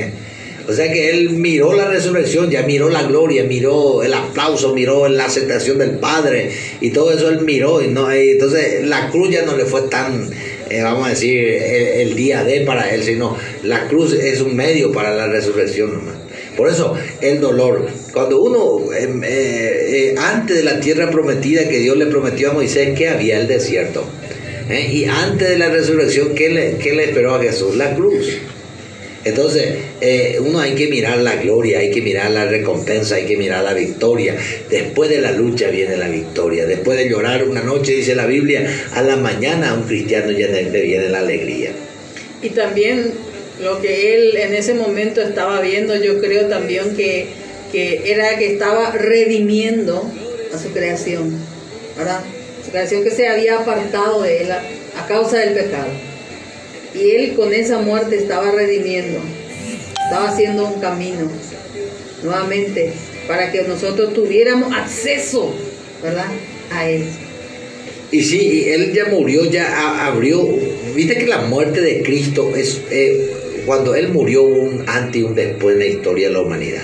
O sea que él miró la resurrección, ya miró la gloria, miró el aplauso, miró la aceptación del Padre y todo eso él miró. Y no, y entonces la cruz ya no le fue tan, eh, vamos a decir, el, el día de para él, sino la cruz es un medio para la resurrección nomás. Por eso el dolor, cuando uno, eh, eh, antes de la tierra prometida que Dios le prometió a Moisés, que había el desierto. ¿Eh? Y antes de la resurrección, ¿qué le, qué le esperó a Jesús? La cruz. Entonces, eh, uno hay que mirar la gloria, hay que mirar la recompensa, hay que mirar la victoria. Después de la lucha viene la victoria. Después de llorar una noche, dice la Biblia, a la mañana a un cristiano ya le viene la alegría. Y también lo que él en ese momento estaba viendo, yo creo también que, que era que estaba redimiendo a su creación, ¿verdad? Su creación que se había apartado de él a, a causa del pecado. Y él con esa muerte estaba redimiendo, estaba haciendo un camino nuevamente para que nosotros tuviéramos acceso, ¿verdad?, a él. Y sí, él ya murió, ya abrió. Viste que la muerte de Cristo es, eh, cuando él murió, hubo un antes y un después en la historia de la humanidad.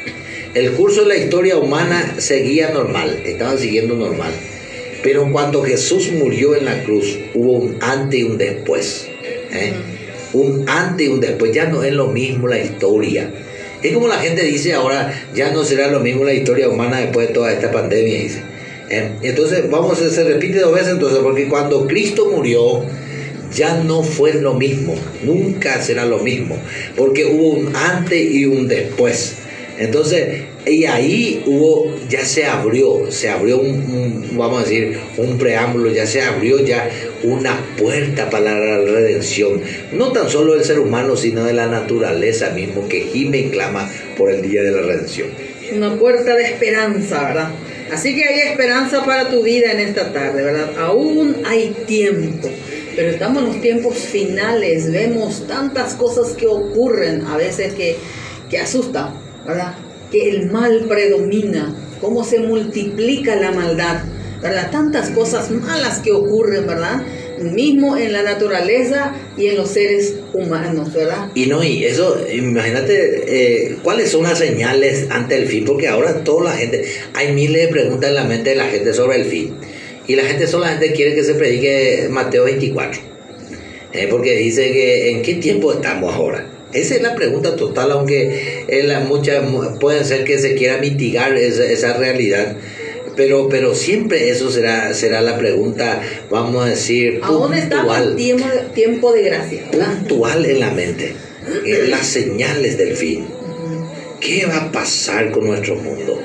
El curso de la historia humana seguía normal, estaba siguiendo normal. Pero cuando Jesús murió en la cruz, hubo un antes y un después. ¿Eh? Un antes y un después. Ya no es lo mismo la historia. Es como la gente dice ahora, ya no será lo mismo la historia humana después de toda esta pandemia, dice. ¿Eh? Entonces vamos a se repite dos veces entonces, porque cuando Cristo murió ya no fue lo mismo, nunca será lo mismo, porque hubo un antes y un después. Entonces, y ahí hubo, ya se abrió, se abrió un, un, vamos a decir, un preámbulo, ya se abrió ya una puerta para la redención, no tan solo del ser humano, sino de la naturaleza mismo, que gime y clama por el día de la redención. Una puerta de esperanza, ¿verdad? Así que hay esperanza para tu vida en esta tarde, ¿verdad? Aún hay tiempo, pero estamos en los tiempos finales, vemos tantas cosas que ocurren, a veces que, que asustan, ¿verdad? Que el mal predomina, cómo se multiplica la maldad, ¿verdad? Tantas cosas malas que ocurren, ¿verdad? Mismo en la naturaleza y en los seres humanos, ¿verdad? Y no, y eso, imagínate, eh, ¿cuáles son las señales ante el fin? Porque ahora toda la gente, hay miles de preguntas en la mente de la gente sobre el fin. Y la gente solamente quiere que se predique Mateo veinticuatro. Eh, porque dice que, ¿en qué tiempo estamos ahora? Esa es la pregunta total, aunque eh, la, muchas, puede ser que se quiera mitigar esa, esa realidad. Pero, pero siempre eso será, será la pregunta, vamos a decir, aún estamos en tiempo, tiempo de gracia, ¿verdad? Puntual en la mente, en las señales del fin. ¿Qué va a pasar con nuestro mundo?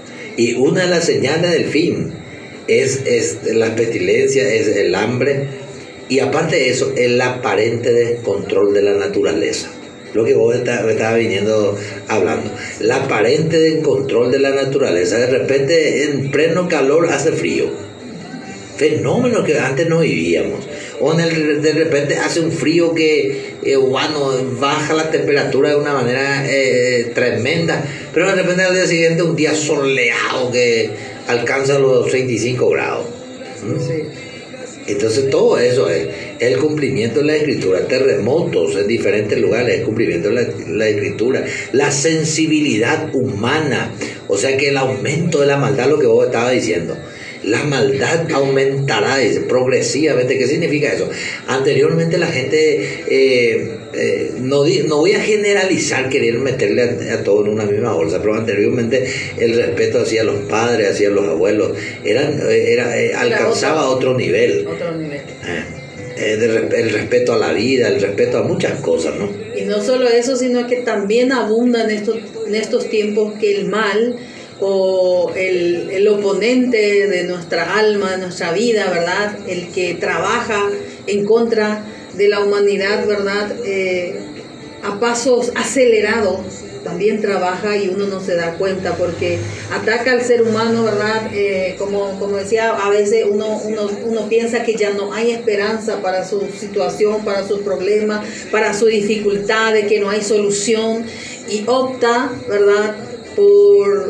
Y una de las señales del fin es, es la pestilencia, es el hambre, y aparte de eso, el aparente descontrol de la naturaleza. Lo que vos estabas está viniendo hablando, el aparente descontrol de la naturaleza. De repente en pleno calor hace frío, fenómeno que antes no vivíamos, o en el, de repente hace un frío que eh, bueno, baja la temperatura de una manera eh, tremenda, pero de repente al día siguiente un día soleado que alcanza los treinta y cinco grados. ¿Mm? Sí. Entonces todo eso es el cumplimiento de la escritura, terremotos en diferentes lugares, el cumplimiento de la, la escritura, la sensibilidad humana, o sea que el aumento de la maldad, lo que vos estabas diciendo, la maldad aumentará, dice, progresivamente. ¿Qué significa eso? Anteriormente la gente, eh, eh, no, no voy a generalizar, querer meterle a, a todo en una misma bolsa, pero anteriormente el respeto hacia los padres, hacia los abuelos, eran, era, eh, alcanzaba otro, otro nivel. Otro nivel. Eh, eh, de, el respeto a la vida, el respeto a muchas cosas, ¿no? Y no solo eso, sino que también abunda en estos, en estos tiempos que el mal o el, el oponente de nuestra alma, de nuestra vida, ¿verdad? El que trabaja en contra de la humanidad, ¿verdad? Eh, a pasos acelerados también trabaja y uno no se da cuenta porque ataca al ser humano, ¿verdad? Eh, como, como decía, a veces uno, uno, uno piensa que ya no hay esperanza para su situación, para sus problemas, para su dificultad, de que no hay solución y opta, ¿verdad? Por,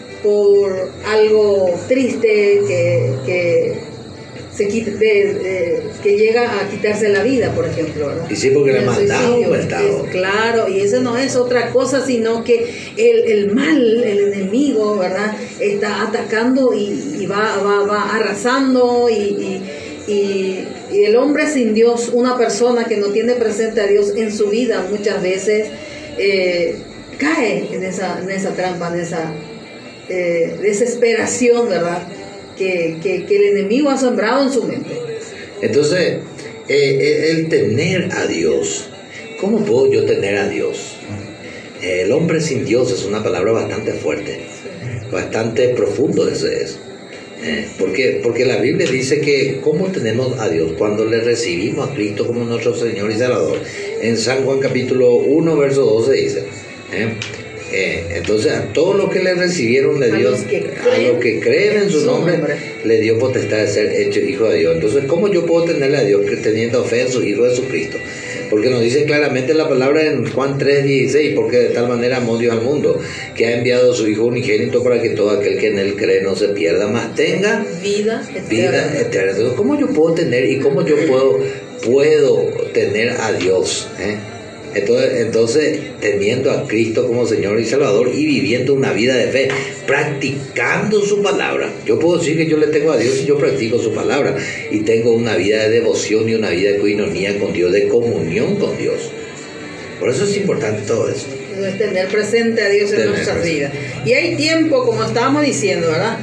por algo triste que, que se quita, de, de, que llega a quitarse la vida, por ejemplo, ¿verdad? Y sí, porque le El mandado suicidio, estado. es, claro, y eso no es otra cosa, sino que el, el mal, el enemigo, ¿verdad? Está atacando y, y va, va, va arrasando y, y, y, y el hombre sin Dios, una persona que no tiene presente a Dios en su vida, muchas veces eh, cae en esa, en esa trampa, en esa eh, desesperación, ¿verdad? Que, que, que el enemigo ha sembrado en su mente. Entonces, eh, el tener a Dios, ¿cómo puedo yo tener a Dios? El hombre sin Dios es una palabra bastante fuerte, bastante profundo ese es. Eh, ¿por qué? Porque la Biblia dice que ¿cómo tenemos a Dios? Cuando le recibimos a Cristo como nuestro Señor y Salvador. En San Juan capítulo uno, verso doce dice, eh, Eh, entonces a todos los que le recibieron le dio, a los que creen, a los que creen en su, en su nombre, nombre le dio potestad de ser hecho hijo de Dios. Entonces, ¿cómo yo puedo tenerle a Dios teniendo fe en su Hijo Jesucristo? Porque nos dice claramente la palabra en Juan tres dieciséis, porque de tal manera amó Dios al mundo, que ha enviado a su Hijo unigénito para que todo aquel que en él cree no se pierda, mas tenga vida eterna. Vida eterna. Entonces, ¿cómo yo puedo tener y cómo yo puedo, puedo tener a Dios? ¿Eh? Entonces, entonces, teniendo a Cristo como Señor y Salvador y viviendo una vida de fe, practicando su palabra. Yo puedo decir que yo le tengo a Dios y yo practico su palabra y tengo una vida de devoción y una vida de coinonía con Dios, de comunión con Dios. Por eso es importante todo eso. Es tener presente a Dios en nuestras vidas. Y hay tiempo, como estábamos diciendo, ¿verdad?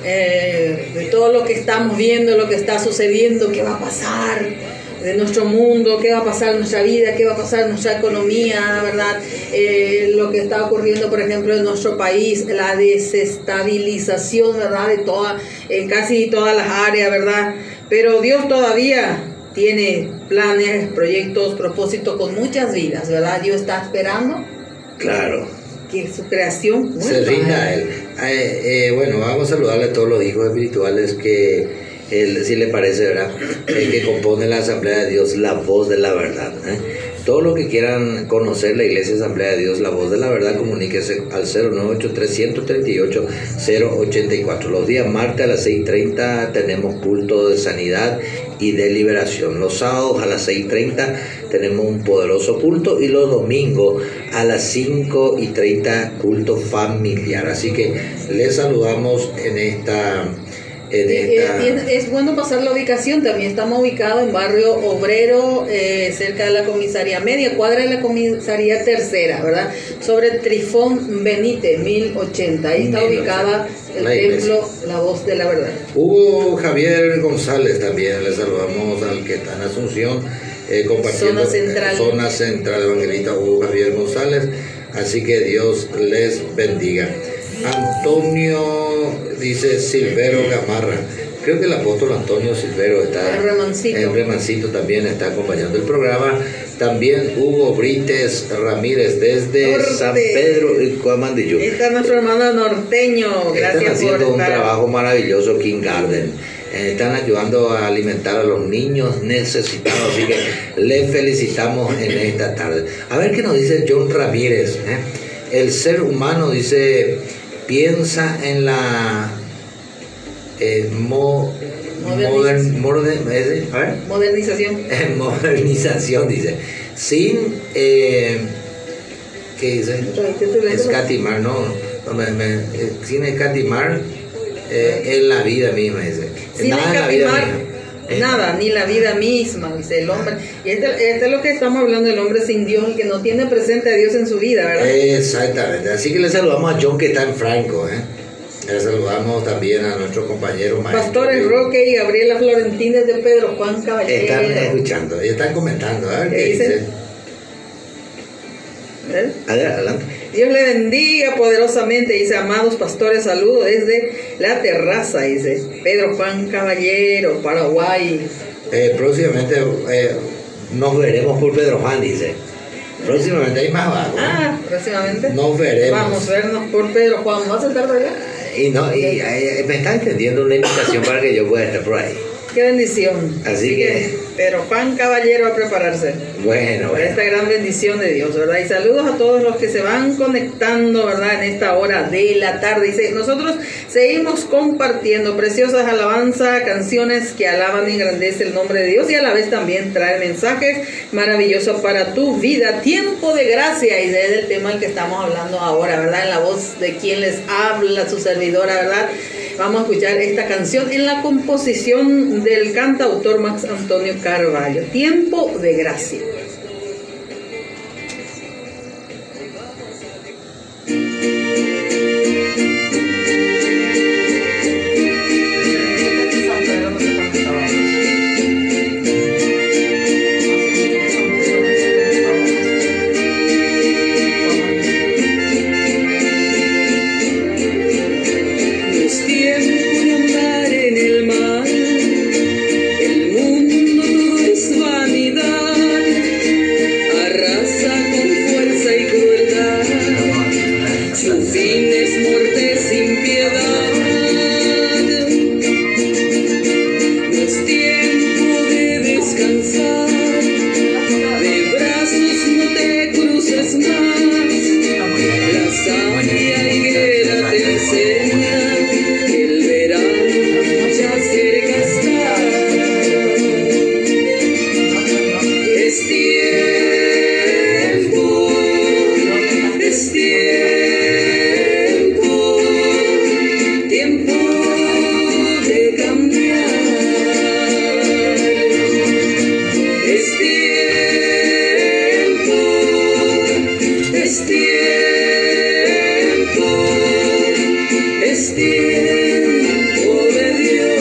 Eh, de todo lo que estamos viendo, lo que está sucediendo, qué va a pasar de nuestro mundo, qué va a pasar en nuestra vida, qué va a pasar en nuestra economía, ¿verdad? Eh, lo que está ocurriendo, por ejemplo, en nuestro país, la desestabilización, ¿verdad? De toda, en casi todas las áreas, ¿verdad? Pero Dios todavía tiene planes, proyectos, propósitos con muchas vidas, ¿verdad? Dios está esperando. Claro. Que su creación se rinda a Él. Eh, eh, bueno, vamos a saludarle a todos los hijos espirituales que Él, si le parece, ¿verdad? El que compone la Asamblea de Dios, la voz de la verdad. ¿eh? Todos los que quieran conocer la Iglesia Asamblea de Dios, la voz de la verdad, comuníquese al cero nueve ocho tres tres ocho cero ocho cuatro. Los días martes a las seis y treinta tenemos culto de sanidad y de liberación. Los sábados a las seis y treinta tenemos un poderoso culto y los domingos a las cinco y treinta culto familiar. Así que les saludamos en esta... Esta... Es, es bueno pasar la ubicación. También estamos ubicados en barrio Obrero, eh, cerca de la comisaría media, cuadra de la comisaría tercera, ¿verdad? Sobre Trifón Benítez, mil ochenta. Ahí está ubicada el templo La Voz de la Verdad. Hugo Javier González también, le saludamos al que está en Asunción, eh, compartiendo zona central, eh, zona central evangelista Hugo Javier González. Así que Dios les bendiga. Antonio dice Silvero Gamarra. Creo que el apóstol Antonio Silvero está. El Remancito. El Remancito también está acompañando el programa. También Hugo Brites Ramírez desde Norte. San Pedro y Cuamandillú. Está nuestro hermano norteño. Gracias. Están haciendo por un estar. trabajo maravilloso, King Garden. Eh, están ayudando a alimentar a los niños necesitados, así que les felicitamos en esta tarde. A ver qué nos dice John Ramírez. ¿eh? El ser humano, dice, piensa en la eh, mo, modern, modern, eh, a ver. modernización. modernización, dice, sin eh, ¿qué dice? Escatimar, no, no me, me, sin escatimar eh, en la vida misma, dice. Sin Nada en la vida escatimar misma. Eh, nada, ni la vida misma, dice el hombre. Y este, este es lo que estamos hablando del hombre sin Dios, el que no tiene presente a Dios en su vida, ¿verdad? Exactamente. Así que le saludamos a John que está en Franco, ¿eh? Le saludamos también a nuestro compañero maestro. Pastores Roque y Gabriela Florentínez de Pedro Juan Caballero. Están escuchando y están comentando. A ver ¿Qué qué dicen? dicen. ¿Eh? Adelante. Dios le bendiga poderosamente, dice, amados pastores, saludos desde la terraza, dice Pedro Juan Caballero, Paraguay. Eh, próximamente eh, nos veremos por Pedro Juan, dice. Próximamente hay más vagos. Ah, próximamente. Nos veremos. Vamos a vernos por Pedro Juan. ¿Vas a estar por allá? Y, no, y eh, me está entendiendo una invitación para que yo pueda estar por ahí. Qué bendición. Así que- Pedro Juan Caballero a prepararse. Bueno, Por bueno. esta gran bendición de Dios, ¿verdad? Y saludos a todos los que se van conectando, ¿verdad? En esta hora de la tarde. Dice, nosotros seguimos compartiendo preciosas alabanzas, canciones que alaban y engrandecen el nombre de Dios y a la vez también trae mensajes maravillosos para tu vida. Tiempo de gracia, y es el tema del que estamos hablando ahora, ¿verdad? En la voz de quien les habla, su servidora, ¿verdad? Vamos a escuchar esta canción en la composición del cantautor Max Antonio Carvalho. Tiempo de gracia. Es tiempo de andar en el mar, el mundo todo es vanidad, arrasa con fuerza y crueldad, su fin es muerte sin piedad. No es tiempo de descansar, de brazos no te cruces más, la sabia higuera te enseña que el verano ya cerca está. Es tiempo, es tiempo, tiempo de cambiar. Es tiempo, es tiempo, es tiempo de Dios.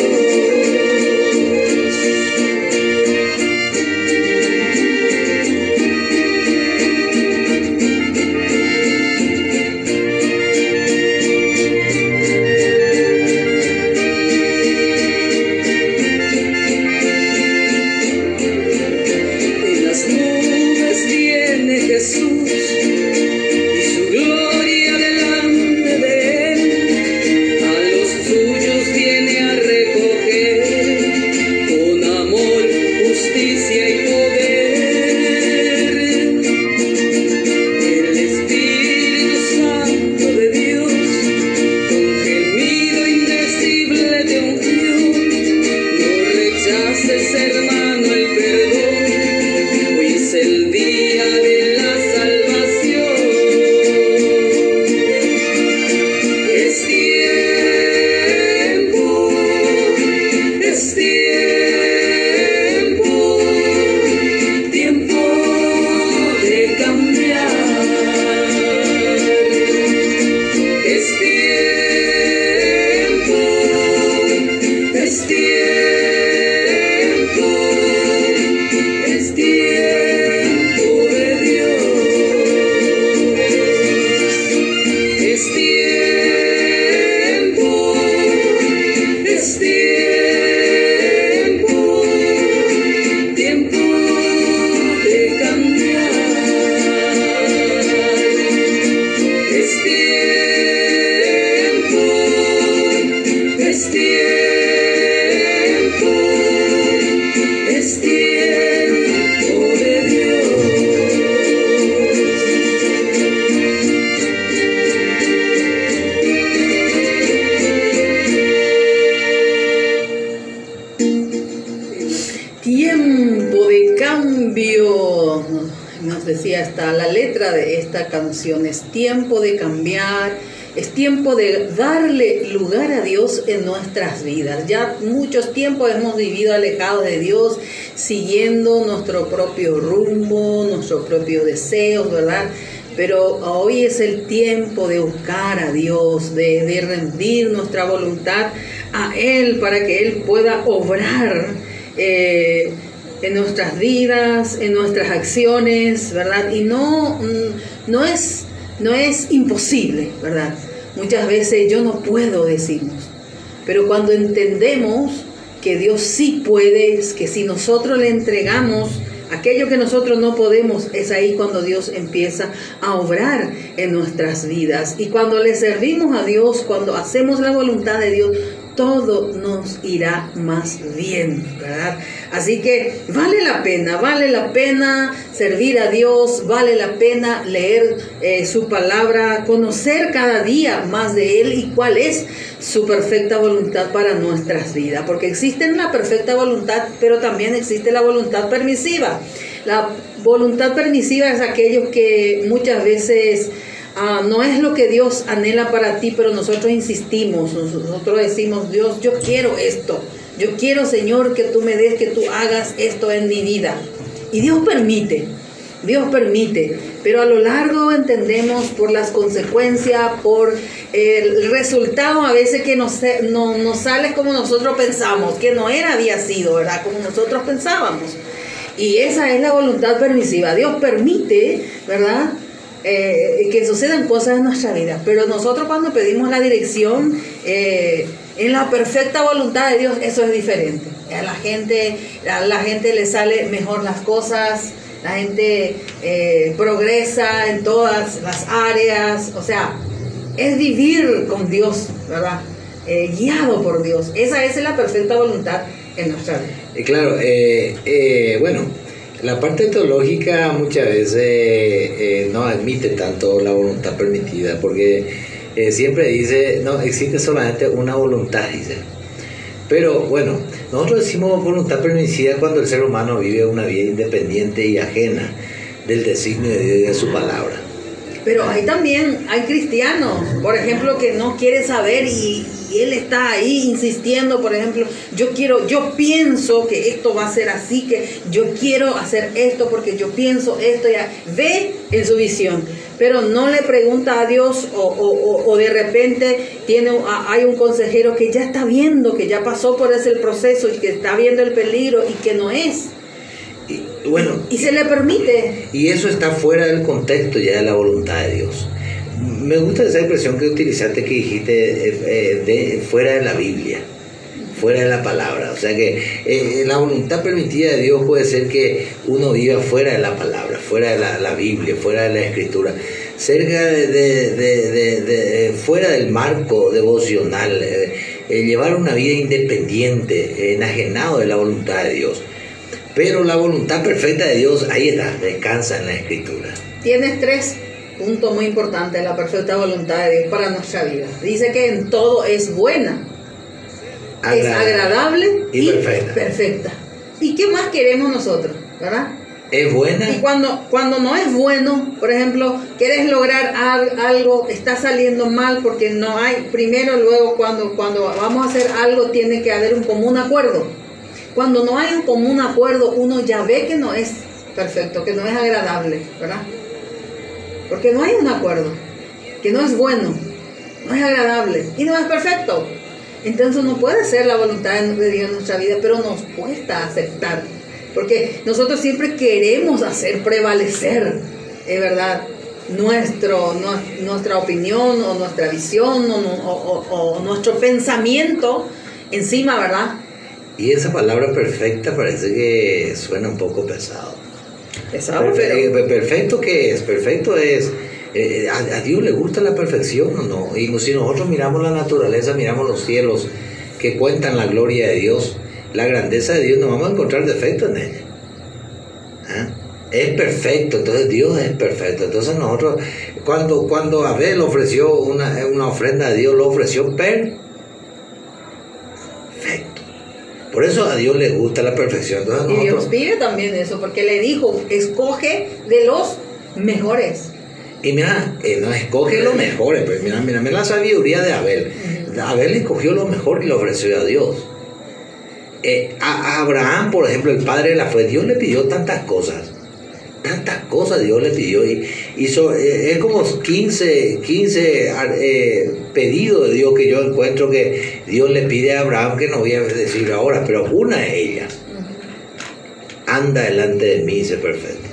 En las nubes viene Jesús y su gloria delante de él, a los suyos viene a recoger con amor, justicia y poder. El Espíritu Santo de Dios, con gemido indecible te ungió. No rechaces, hermano, el perdón, hoy es el día de la salvación. Es tiempo, es tiempo, tiempo de cambiar. Es tiempo, es tiempo, es tiempo de Dios. Es tiempo, es tiempo, tiempo de cambiar. Es tiempo, es tiempo, es tiempo de Dios. Tiempo de cambio. Nos decía esta, la letra de esta canción es tiempo de cambiar. Es tiempo de darle lugar a Dios en nuestras vidas. Ya muchos tiempos hemos vivido alejados de Dios, siguiendo nuestro propio rumbo, nuestros propios deseos, ¿verdad? Pero hoy es el tiempo de buscar a Dios, de, de rendir nuestra voluntad a Él para que Él pueda obrar eh, en nuestras vidas, en nuestras acciones, ¿verdad? Y no, no es, no es imposible, ¿verdad? Muchas veces yo no puedo decirnos, pero cuando entendemos que Dios sí puede, que si nosotros le entregamos aquello que nosotros no podemos, es ahí cuando Dios empieza a obrar en nuestras vidas. Y cuando le servimos a Dios, cuando hacemos la voluntad de Dios, todo nos irá más bien, ¿verdad? Así que vale la pena, vale la pena servir a Dios, vale la pena leer eh, su palabra, conocer cada día más de Él y cuál es su perfecta voluntad para nuestras vidas. Porque existe la perfecta voluntad, pero también existe la voluntad permisiva. La voluntad permisiva es aquello que muchas veces Uh, no es lo que Dios anhela para ti, pero nosotros insistimos, nosotros decimos: Dios, yo quiero esto, yo quiero, Señor, que tú me des, que tú hagas esto en mi vida. Y Dios permite, Dios permite, pero a lo largo entendemos por las consecuencias, por el resultado a veces que no, no, no sale como nosotros pensamos, que no era, había sido, ¿verdad? Como nosotros pensábamos. Y esa es la voluntad permisiva. Dios permite, ¿verdad?, Eh, que sucedan cosas en nuestra vida, pero nosotros cuando pedimos la dirección eh, en la perfecta voluntad de Dios, eso es diferente. A la gente, a la gente le sale mejor las cosas, la gente eh, progresa en todas las áreas, o sea, es vivir con Dios, ¿verdad? Eh, guiado por Dios. Esa es la perfecta voluntad en nuestra vida. Eh, claro, eh, eh, bueno. La parte teológica muchas veces eh, no admite tanto la voluntad permitida, porque eh, siempre dice, no, existe solamente una voluntad, dice. Pero bueno, nosotros decimos voluntad permitida cuando el ser humano vive una vida independiente y ajena del designio de Dios y de su palabra. Pero hay también, hay cristianos, por ejemplo, que no quieren saber y, y él está ahí insistiendo, por ejemplo, yo quiero, yo pienso que esto va a ser así, que yo quiero hacer esto porque yo pienso esto, ya ve en su visión, pero no le pregunta a Dios o, o, o de repente tiene, hay un consejero que ya está viendo, que ya pasó por ese proceso y que está viendo el peligro y que no es. Y, bueno, y se le permite. Y eso está fuera del contexto ya de la voluntad de Dios. Me gusta esa expresión que utilizaste, que dijiste, eh, de, fuera de la Biblia, fuera de la palabra. O sea que eh, la voluntad permitida de Dios puede ser que uno viva fuera de la palabra, fuera de la, la Biblia, fuera de la Escritura, cerca de, de, de, de, de fuera del marco devocional, eh, eh, llevar una vida independiente, enajenado de la voluntad de Dios. Pero la voluntad perfecta de Dios, ahí está, descansa en la Escritura. Tienes tres puntos muy importantes de la perfecta voluntad de Dios para nuestra vida. Dice que en todo es buena, Agradable. es agradable y, y perfecta. perfecta. ¿Y qué más queremos nosotros, verdad? Es buena. Y cuando, cuando no es bueno, por ejemplo, quieres lograr algo, está saliendo mal porque no hay, primero, luego cuando, cuando vamos a hacer algo tiene que haber un común acuerdo. Cuando no hay un común acuerdo, uno ya ve que no es perfecto, que no es agradable, ¿verdad? Porque no hay un acuerdo, que no es bueno, no es agradable y no es perfecto. Entonces no puede ser la voluntad de Dios en nuestra vida, pero nos cuesta aceptar. Porque nosotros siempre queremos hacer prevalecer, es verdad, nuestro, no, nuestra opinión o nuestra visión o, o, o, o nuestro pensamiento encima, ¿verdad? Y esa palabra perfecta parece que suena un poco pesado. Pesado, Perfe pero... Perfecto, ¿qué es? Perfecto es... Eh, a, a Dios le gusta la perfección, ¿o no? Y si nosotros miramos la naturaleza, miramos los cielos que cuentan la gloria de Dios, la grandeza de Dios, no vamos a encontrar defectos en ella. ¿Ah? Es perfecto, entonces Dios es perfecto. Entonces nosotros, cuando, cuando Abel ofreció una, una ofrenda a Dios, lo ofreció perfecto. Por eso a Dios le gusta la perfección. Entonces nosotros, y Dios pide también eso, porque le dijo, escoge de los mejores. Y mira, eh, no escoge lo mejor, pero mira, mira, mira la sabiduría de Abel. Abel escogió lo mejor y lo ofreció a Dios. Eh, a, a Abraham, por ejemplo, el padre de la fe, Dios le pidió tantas cosas. Tantas cosas Dios le pidió. Y hizo, eh, es como quince, quince eh, pedidos de Dios que yo encuentro que Dios le pide a Abraham, que no voy a decir ahora, pero una es ella. Anda delante de mí y sé perfecto.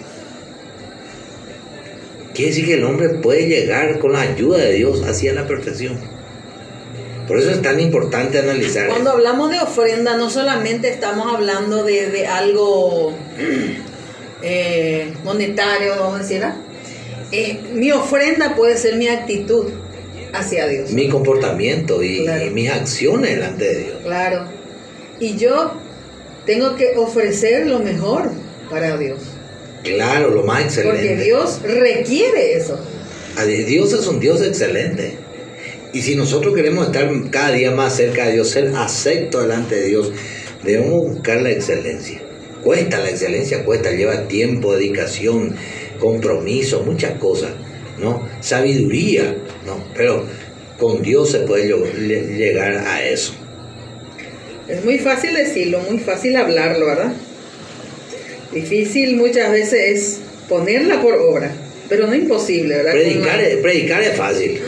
Quiere decir que el hombre puede llegar con la ayuda de Dios hacia la perfección. Por eso es tan importante analizar. Cuando hablamos de ofrenda, no solamente estamos hablando de, de algo eh, monetario, vamos a decir, ¿eh? Eh, mi ofrenda puede ser mi actitud hacia Dios. Mi comportamiento y, claro. y mis acciones delante de Dios. Claro. Y yo tengo que ofrecer lo mejor para Dios. Claro, lo más excelente. Porque Dios requiere eso. Dios es un Dios excelente. Y si nosotros queremos estar cada día más cerca de Dios, ser acepto delante de Dios, debemos buscar la excelencia. Cuesta la excelencia, cuesta, lleva tiempo, dedicación, compromiso, muchas cosas, ¿no? Sabiduría, ¿no? Pero con Dios se puede llegar a eso. Es muy fácil decirlo, muy fácil hablarlo, ¿verdad? Difícil muchas veces es ponerla por obra, pero no imposible, ¿verdad? Predicar, es, predicar es fácil.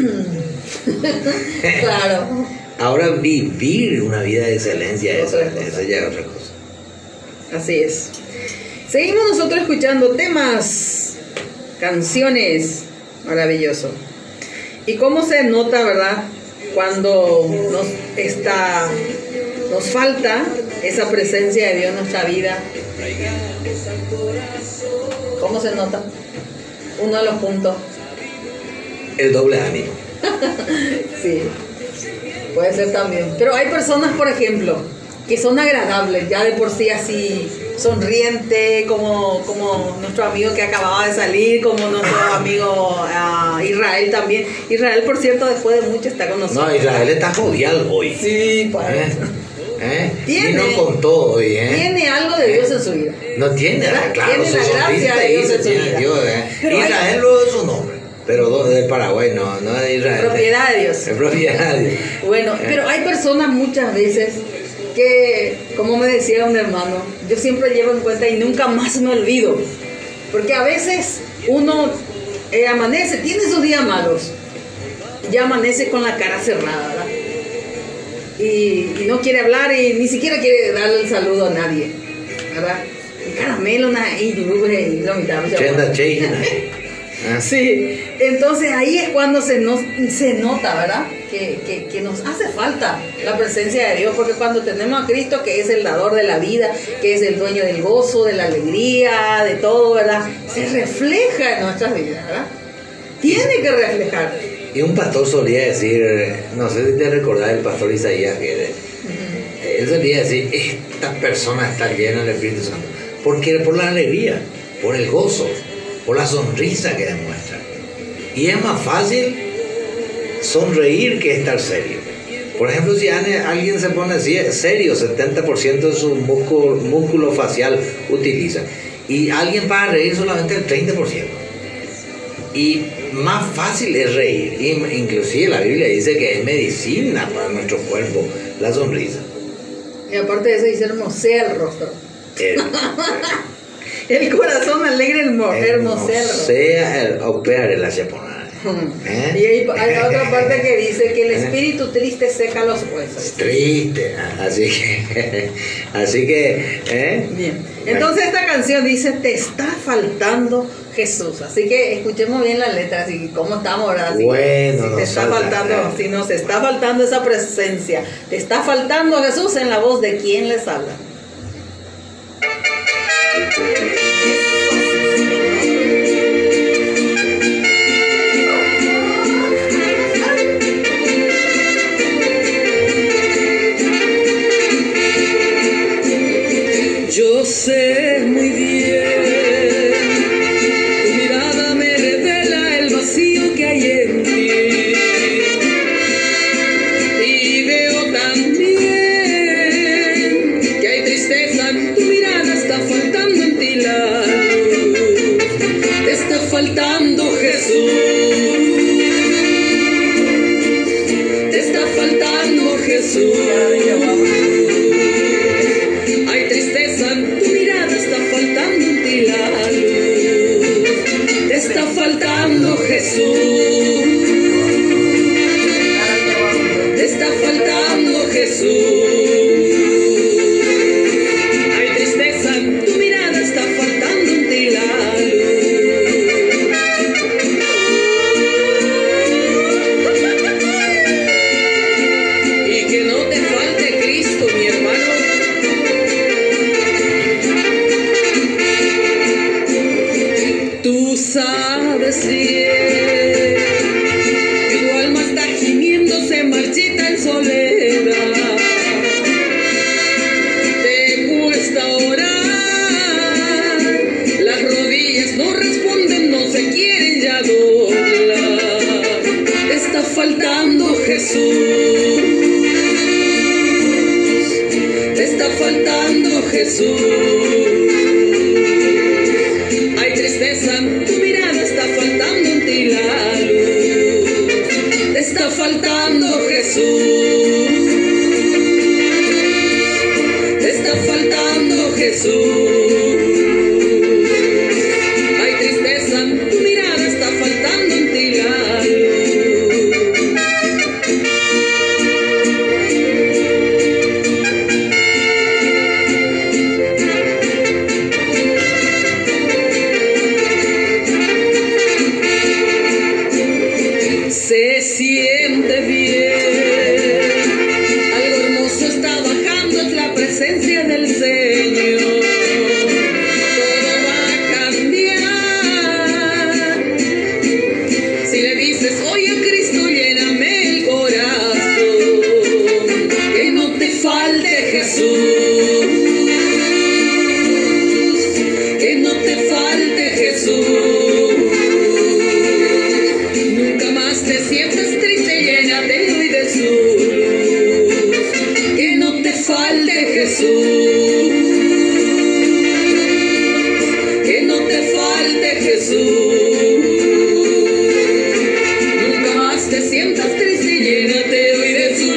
Claro. Ahora vivir una vida de excelencia, eso, eso ya es otra cosa. Así es. Seguimos nosotros escuchando temas, canciones, maravilloso. Y cómo se nota, ¿verdad? Cuando nos está, nos falta esa presencia de Dios en nuestra vida. ¿Cómo se nota? Uno de los puntos. El doble ánimo. Sí, puede ser también. Pero hay personas, por ejemplo, que son agradables, ya de por sí así, sonriente, como, como nuestro amigo que acababa de salir, como nuestro amigo uh, Israel también. Israel, por cierto, después de mucho está con nosotros. No, Israel está jovial hoy. Sí, pues. ¿Eh? ¿Eh? Tiene, y no con todo hoy, ¿eh? Tiene algo de Dios en su vida. No tiene, ¿verdad? claro, Tiene su la gracia de Dios en su tiene vida. Dios, ¿eh? Israel hay... luego es su nombre, pero de Paraguay no, no de Israel. Propiedad de Dios. Es propiedad de Dios. Bueno, ¿eh? Pero hay personas muchas veces que, como me decía un hermano, yo siempre llevo en cuenta y nunca más me olvido, porque a veces uno eh, amanece, tiene sus días malos, y ya amanece con la cara cerrada, ¿verdad? Y, y no quiere hablar y ni siquiera quiere darle el saludo a nadie, ¿verdad? Y caramelo, una y lo mitad. Sí, entonces ahí es cuando se, nos, se nota, ¿verdad? Que, que, que nos hace falta la presencia de Dios, porque cuando tenemos a Cristo, que es el dador de la vida, que es el dueño del gozo, de la alegría, de todo, ¿verdad? Se refleja en nuestras vidas, ¿verdad? Tiene que reflejar. Y un pastor solía decir, no sé si te recordás del pastor Isaías, que uh-huh. él solía decir, esta persona está llena del Espíritu Santo. ¿Por qué? Por la alegría, por el gozo, por la sonrisa que demuestra. Y es más fácil sonreír que estar serio. Por ejemplo, si alguien se pone así, serio, setenta por ciento de su músculo, músculo facial utiliza. Y alguien para reír solamente el treinta por ciento. Y más fácil es reír. Y inclusive la Biblia dice que es medicina para nuestro cuerpo la sonrisa. Y aparte de eso dice hermosea el rostro. El, el corazón alegre, el hermosea el rostro. Hermosea el operar la japonesa. ¿Eh? Y hay, hay otra parte que dice que el espíritu triste seca los huesos. Triste, así que, así que, ¿eh? Bien. Entonces esta canción dice, te está faltando Jesús. Así que escuchemos bien la letra, así cómo estamos, ¿verdad? Así bueno, si te está faltando, si nos está faltando esa presencia, te está faltando Jesús en la voz de quien les habla. Yo sé muy bien, tu mirada me revela el vacío que hay en ti. Y veo también que hay tristeza en tu mirada, está faltando en ti la Jesús. Hay tristeza en tu mirada, está faltando en ti la luz. Te está faltando Jesús. Te está faltando Jesús. Hay tristeza en tu mirada, está faltando en ti la sabes bien que tu alma está gimiendo, se marchita en soledad. Te cuesta orar, las rodillas no responden, no se quieren ya doblar. Te está faltando Jesús. Te está faltando Jesús. Hay tristeza en tu mirada, está faltando en ti la luz. Te está faltando Jesús. Te está faltando Jesús. Hay tristeza en tu mirada, está faltando en ti la luz. Se siente bien, algo hermoso está bajando, es la presencia del Señor. Todo va a cambiar si le dices: oye Cristo, lléname el corazón, que no te falte Jesús, que no te falte Jesús. Te sientes triste, llénate hoy de su luz, que no te falte Jesús, que no te falte Jesús. Nunca más te sientas triste, llénate hoy de su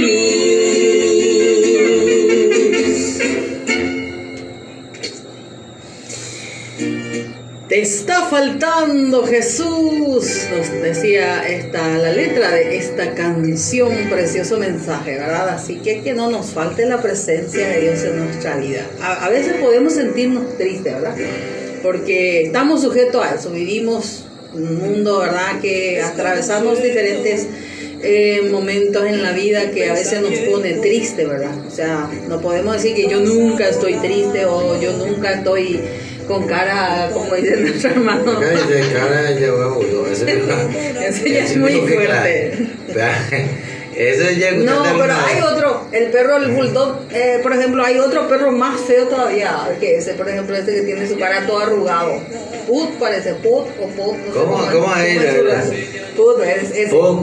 luz. Te está faltando Jesús, nos decía esta, la letra de esta canción, precioso mensaje, ¿verdad? Así que que no nos falte la presencia de Dios en nuestra vida. A, a veces podemos sentirnos tristes, ¿verdad? Porque estamos sujetos a eso, vivimos un mundo, ¿verdad? Que atravesamos diferentes eh, momentos en la vida que a veces nos pone triste, ¿verdad? O sea, no podemos decir que yo nunca estoy triste o yo nunca estoy con cara, como dice nuestro hermano. De cara ya vamos, ese ya es muy fuerte. Ese ya no, pero hay otro, el perro, el bulldog, eh, por ejemplo, hay otro perro más feo todavía que ese, por ejemplo, este que tiene su cara todo arrugado. Put parece, put o put. No ¿Cómo, sé cómo, ¿cómo es? Put es ese. Ok,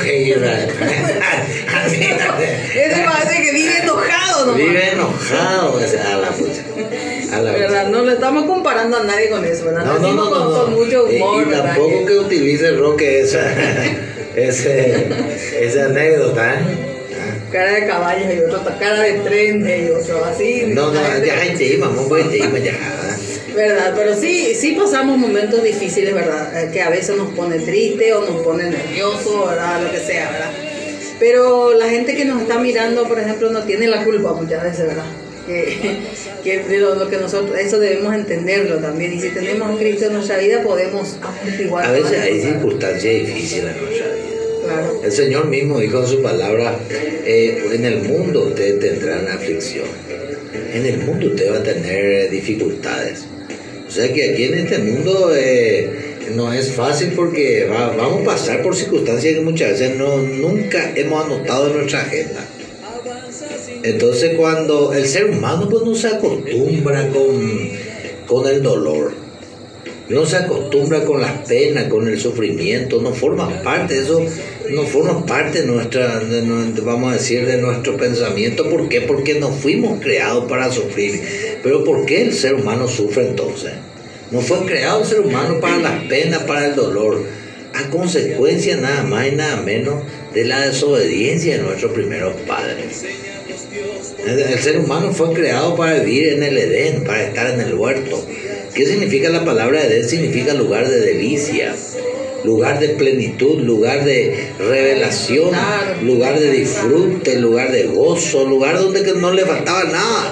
ese parece que vive enojado, ¿no? Vive enojado, o sea, a la pucha. A la ¿verdad? No le estamos comparando a nadie con eso, ¿verdad? No, no, no, con, no, no. con mucho humor, y, y ¿verdad? tampoco que utilice Roque esa, ese, esa anécdota, ¿eh? Cara de caballo y otro cara de tren y otro así. No, no, ya hay tema, no puede tema ya. ¿Verdad? Pero sí, sí pasamos momentos difíciles, ¿verdad? Que a veces nos pone triste o nos pone nervioso, ¿verdad? Lo que sea, ¿verdad? Pero la gente que nos está mirando, por ejemplo, no tiene la culpa muchas veces, ¿verdad? Que, que de lo, lo que nosotros, eso debemos entenderlo también. Y si tenemos a Cristo en nuestra vida, podemos amortiguar. A veces hay circunstancias difíciles en nuestra vida. Claro. El Señor mismo dijo en su palabra, eh, en el mundo ustedes tendrán aflicción, en el mundo ustedes van a tener dificultades. O sea que aquí en este mundo eh, no es fácil porque va, vamos a pasar por circunstancias que muchas veces no, nunca hemos anotado en nuestra agenda. Entonces cuando el ser humano pues no se acostumbra con, con el dolor, no se acostumbra con las penas, con el sufrimiento, no forma parte de eso, no forma parte de nuestra, de, vamos a decir, de nuestro pensamiento. ¿Por qué? Porque no fuimos creados para sufrir. Pero ¿por qué el ser humano sufre entonces? No fue creado el ser humano para las penas, para el dolor, a consecuencia nada más y nada menos de la desobediencia de nuestros primeros padres. El, el ser humano fue creado para vivir en el Edén, para estar en el huerto. ¿Qué significa la palabra Edén? Significa lugar de delicia, lugar de plenitud, lugar de revelación, lugar de disfrute, lugar de gozo, lugar donde que no le faltaba nada.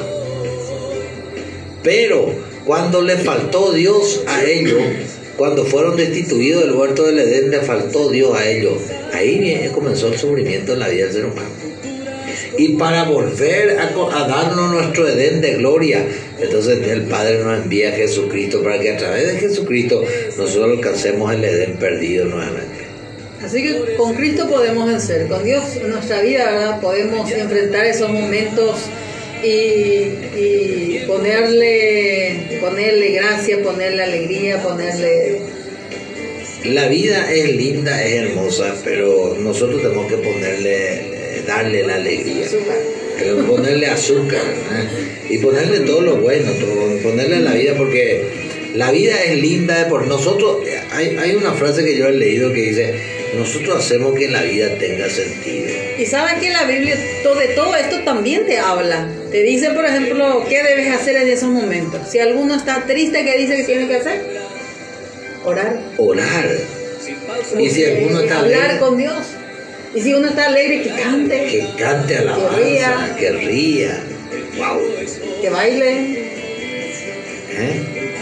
Pero cuando le faltó Dios a ellos, cuando fueron destituidos del huerto del Edén, le faltó Dios a ellos. Ahí comenzó el sufrimiento en la vida del ser humano. Y para volver a, a darnos nuestro Edén de gloria, entonces el Padre nos envía a Jesucristo para que a través de Jesucristo nosotros alcancemos el Edén perdido nuevamente. Así que con Cristo podemos vencer, con Dios en nuestra vida, ¿verdad? Podemos enfrentar esos momentos y, y ponerle, ponerle gracia, ponerle alegría, ponerle... La vida es linda, es hermosa, pero nosotros tenemos que ponerle... darle la alegría, azúcar. Ponerle azúcar, ¿eh? Y ponerle todo lo bueno, todo, ponerle la vida, porque la vida es linda de por nosotros. Hay, hay una frase que yo he leído que dice: nosotros hacemos que la vida tenga sentido. Y sabes que la Biblia de todo esto también te habla, te dice, por ejemplo, qué debes hacer en esos momentos. Si alguno está triste, ¿qué dice que tiene que hacer? Orar. Orar. Y si alguno está hablar alegre, con Dios. Y si uno está alegre, que cante. Que cante alabanza, que ría. Que, ría. Wow. Que baile. ¿Eh?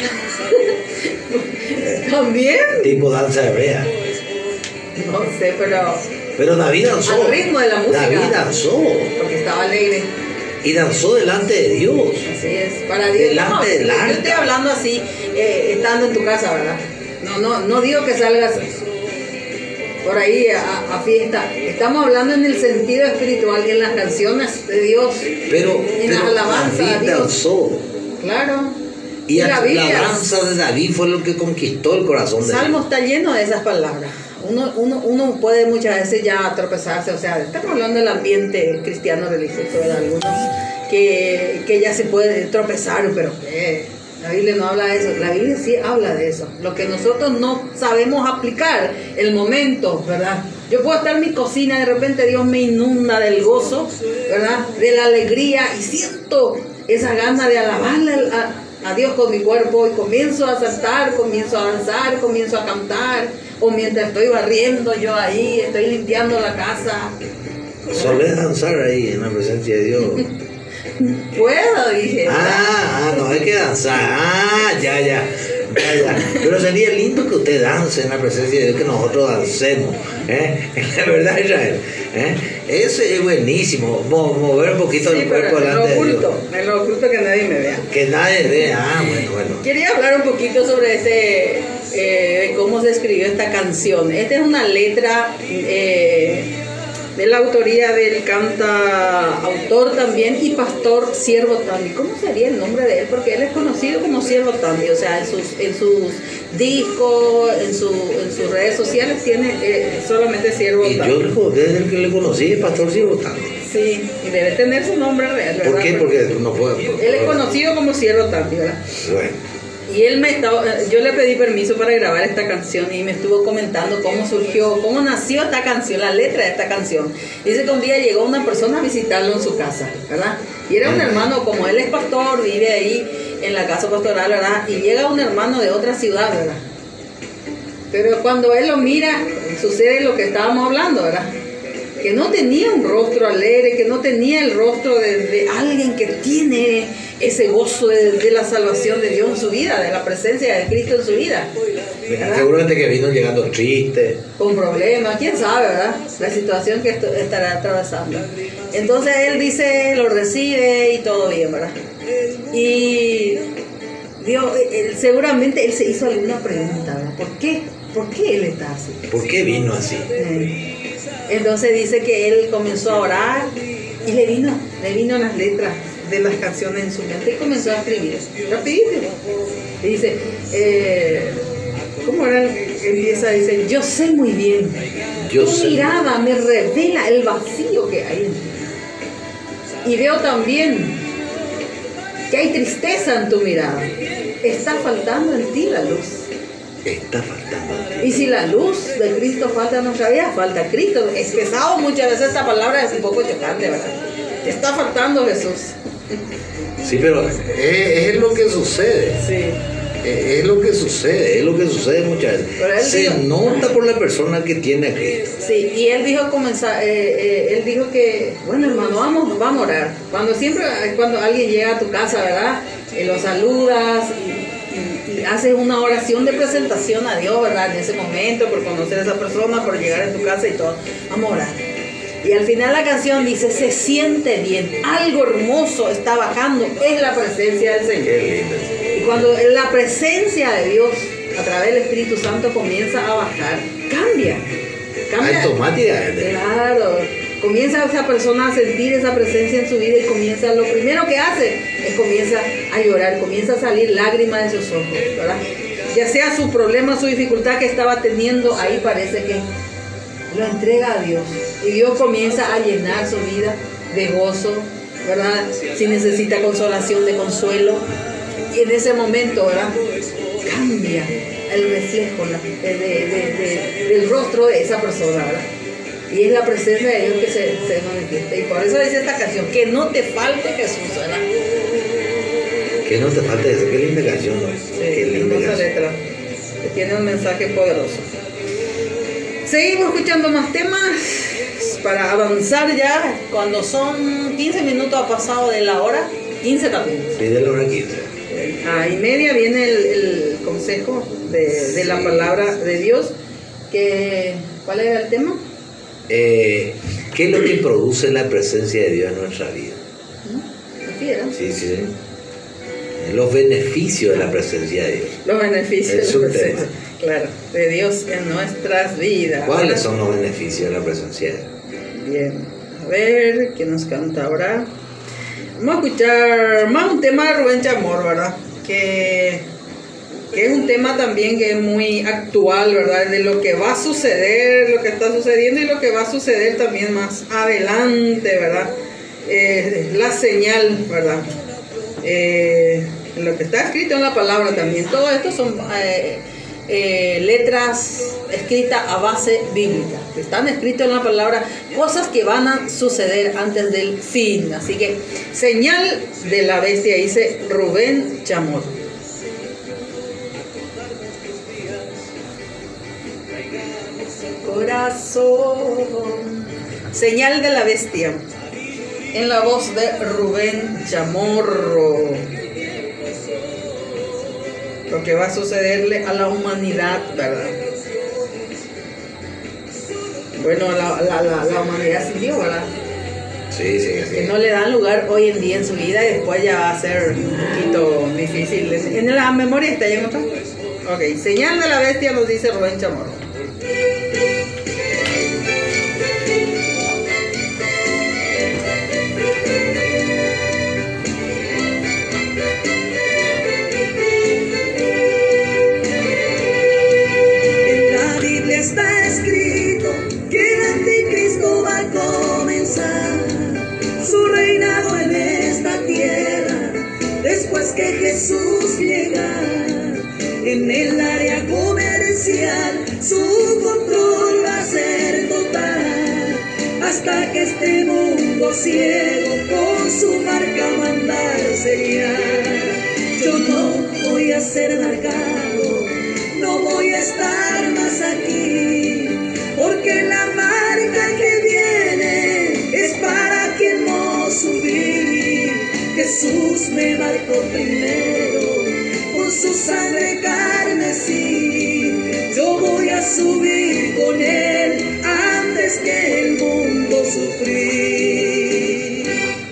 También. Tipo danza hebrea. No sé, pero... Pero David danzó. Al ritmo de la música. David danzó. Porque estaba alegre. Y danzó delante de Dios. Así es, para Dios. Delante no, del arca. Yo estoy hablando así, eh, estando en tu casa, ¿verdad? No, no, no digo que salgas por ahí a, a fiesta. Estamos hablando en el sentido espiritual, en las canciones de Dios, pero, en pero la alabanza David a Dios. Danzó. Claro. Y, y la, Biblia, la danza de David fue lo que conquistó el corazón de Dios. Salmo está lleno de esas palabras. Uno, uno, uno puede muchas veces ya tropezarse, o sea, estamos hablando del ambiente cristiano religioso de algunos, que, que ya se puede tropezar, pero eh, la Biblia no habla de eso. La Biblia sí habla de eso. Lo que nosotros no sabemos aplicar, el momento, ¿verdad? Yo puedo estar en mi cocina, de repente Dios me inunda del gozo, ¿verdad? De la alegría, y siento esa gana de alabarle a, a Dios con mi cuerpo, y comienzo a saltar, comienzo a danzar, comienzo a cantar, o mientras estoy barriendo yo ahí, estoy limpiando la casa. ¿Solés danzar ahí en la presencia de Dios? Puedo, dije. Ah, ah, no hay que danzar. Ah, ya, ya. Ya, ya. Pero sería lindo que usted dance en la presencia de Dios, que nosotros dancemos, ¿eh? La verdad, Israel, ¿eh? Ese es buenísimo, Mo mover un poquito sí, el cuerpo delante de Dios. Me lo oculto que nadie me vea. Que nadie vea, ah, bueno, bueno. Quería hablar un poquito sobre este, eh, cómo se escribió esta canción. Esta es una letra eh, de la autoría del cantautor también y pastor Siervo Tambi. ¿Cómo sería el nombre de él? Porque él es conocido como Siervo Tambi, o sea, en sus, en sus discos, en, su, en sus redes sociales tiene eh, solamente Siervo Tambi. Y yo desde el que le conocí es pastor Siervo Tambi. Sí, y debe tener su nombre real, ¿verdad? ¿Por qué? Porque no puede. Él es conocido como Siervo Tambi, ¿verdad? Bueno. Y él me estaba, yo le pedí permiso para grabar esta canción y me estuvo comentando cómo surgió, cómo nació esta canción, la letra de esta canción. Dice que un día llegó una persona a visitarlo en su casa, ¿verdad? Y era un hermano, como él es pastor, vive ahí en la casa pastoral, ¿verdad? Y llega un hermano de otra ciudad, ¿verdad? Pero cuando él lo mira, sucede lo que estábamos hablando, ¿verdad? Que no tenía un rostro alegre, que no tenía el rostro de, de alguien que tiene ese gozo de, de la salvación de Dios en su vida, de la presencia de Cristo en su vida, ¿verdad? Seguramente que vino llegando triste, con problemas, quién sabe, ¿verdad? La situación que esto, estará atravesando. Entonces él dice, lo recibe y todo bien, ¿verdad? Y Dios, él, seguramente él se hizo alguna pregunta, ¿verdad? ¿Por qué? ¿Por qué él está así? ¿Por qué vino así? Eh, Entonces dice que él comenzó a orar y le vino, le vino las letras de las canciones en su mente y comenzó a escribir rapidito. Y dice, eh, ¿cómo era? Empieza, dice, yo sé muy bien, yo tu sé. mirada me revela el vacío que hay en ti. Y veo también que hay tristeza en tu mirada. Está faltando en ti la luz. Está faltando. Y si la luz de Cristo falta en nuestra vida, falta Cristo. Es pesado muchas veces esta palabra, es un poco chocante, ¿verdad? Te está faltando Jesús. Sí, pero es, es lo que sucede. Sí. Es, es lo que sucede, es lo que sucede muchas Pero él veces. Se dijo- nota por la persona que tiene a Cristo. Sí, y él dijo comenzar, eh, eh, él dijo que, bueno hermano, vamos, vamos a orar. Cuando siempre, cuando alguien llega a tu casa, ¿verdad? Y lo saludas y, y, y haces una oración de presentación a Dios, ¿verdad? En ese momento, por conocer a esa persona, por llegar a tu casa y todo. Vamos a orar. Y al final la canción dice, se siente bien, algo hermoso está bajando, es la presencia del Señor. Qué lindo. Y cuando la presencia de Dios a través del Espíritu Santo comienza a bajar, cambia. Cambia. Automáticamente. Claro. Comienza esa persona a sentir esa presencia en su vida y comienza, lo primero que hace es comienza a llorar, comienza a salir lágrimas de sus ojos, ¿verdad? Ya sea su problema, su dificultad que estaba teniendo, ahí parece que lo entrega a Dios. Y Dios comienza a llenar su vida de gozo, ¿verdad? Si necesita consolación, de consuelo. Y en ese momento, ¿verdad? Cambia el reflejo la- de, de- de- de- del rostro de esa persona, ¿verdad? Y es la presencia de Dios que se, se manifiesta. Y por eso dice esta canción, que no te falte Jesús, ¿verdad? Que no te falte eso. Qué linda canción, ¿no? Sí, Qué linda hermosa canción. letra, que tiene un mensaje poderoso. Seguimos escuchando más temas para avanzar ya. Cuando son quince minutos ha pasado de la hora, quince también. Pide la hora quince. A y media viene el, el consejo de, de la palabra de Dios. Que, ¿cuál era el tema? Eh, ¿Qué es lo que produce la presencia de Dios en nuestra vida? Así era. Sí, sí, sí. Los beneficios de la presencia de Dios. Los beneficios Es de la un presencia, tema. claro, de Dios en nuestras vidas. ¿Cuáles son los beneficios de la presencia de Dios? Bien, a ver, ¿quién nos canta ahora? Vamos a escuchar más un tema de Rubén Chamorro, ¿verdad? Que, que es un tema también que es muy actual, ¿verdad? De lo que va a suceder, lo que está sucediendo y lo que va a suceder también más adelante, ¿verdad? Eh, la señal, ¿verdad? Eh, lo que está escrito en la palabra también. Todo esto son eh, eh, letras escritas a base bíblica. Están escritas en la palabra cosas que van a suceder antes del fin. Así que señal de la bestia, dice Rubén Chamorro. Corazón. Señal de la bestia. En la voz de Rubén Chamorro. Lo que va a sucederle a la humanidad, ¿verdad? Bueno, la, la, la, la humanidad sin Dios, ¿verdad? Sí, sí, sí. Que no le dan lugar hoy en día en su vida y después ya va a ser un poquito difícil. En la memoria está ya en otra. Ok, señal de la bestia nos dice Rubén Chamorro. En la Biblia está escrito que el anticristo va a comenzar su reinado en esta tierra después que Jesús llega. En el área comercial su control va a ser total hasta que este mundo ciego con su marca mandar sellar. Yo no voy a ser marcado, no voy a estar más aquí, porque la marca que viene es para quien no subí. Jesús me marcó primero con su sangre carmesí. Yo voy a subir con él antes que el mundo sufrí.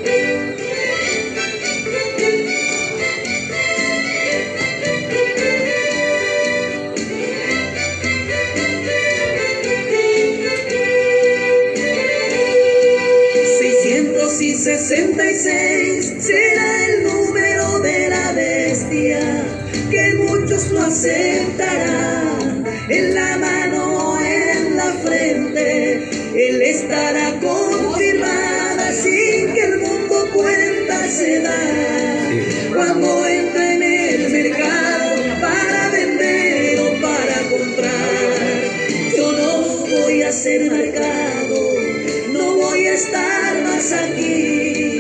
seiscientos sesenta y seis será el número de la bestia, que muchos lo aceptarán. En la mano, en la frente, él estará confirmada sin que el mundo cuenta se da. Cuando entre en el mercado para vender o para comprar, yo no voy a ser marcado, no voy a estar más aquí,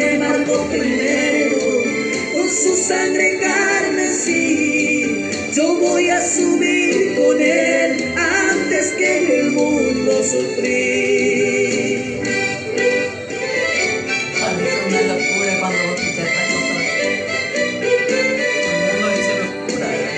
me marcó primero, con su sangre carmesí. Yo voy a subir con él antes que en el mundo sufrir. Parece una locura cuando vos escuchas estas cosas. El mundo dice locura, ¿verdad?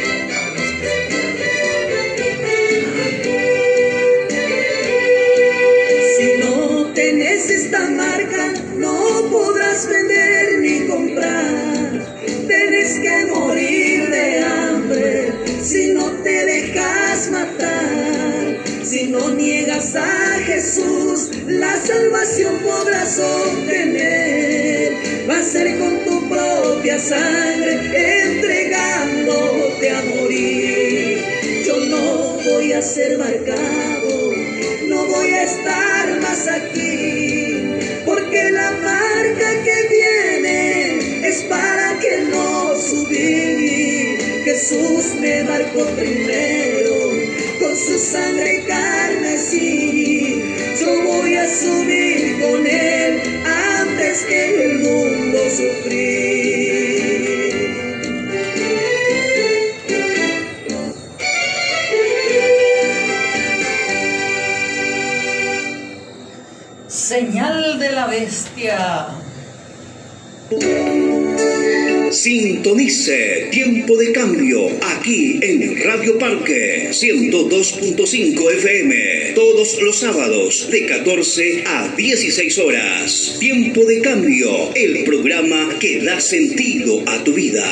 Si no tenés esta marca, no podrás vender ni comprar. Tenés que morir de hambre si no te dejas matar. Si no niegas a Jesús, la salvación podrás obtener. Va a ser con tu propia sangre, entregándote a morir. Yo no voy a ser marcado, no voy a estar más aquí, porque la marca que viene es para que no subí. Jesús me marcó primero, con su sangre carmesí. Yo voy a subir con él antes que en el mundo sufrir. Señal de la bestia. Sintonice Tiempo de Cambio aquí en Radio Parque ciento dos punto cinco F M todos los sábados de catorce a dieciséis horas. Tiempo de Cambio, el programa que da sentido a tu vida.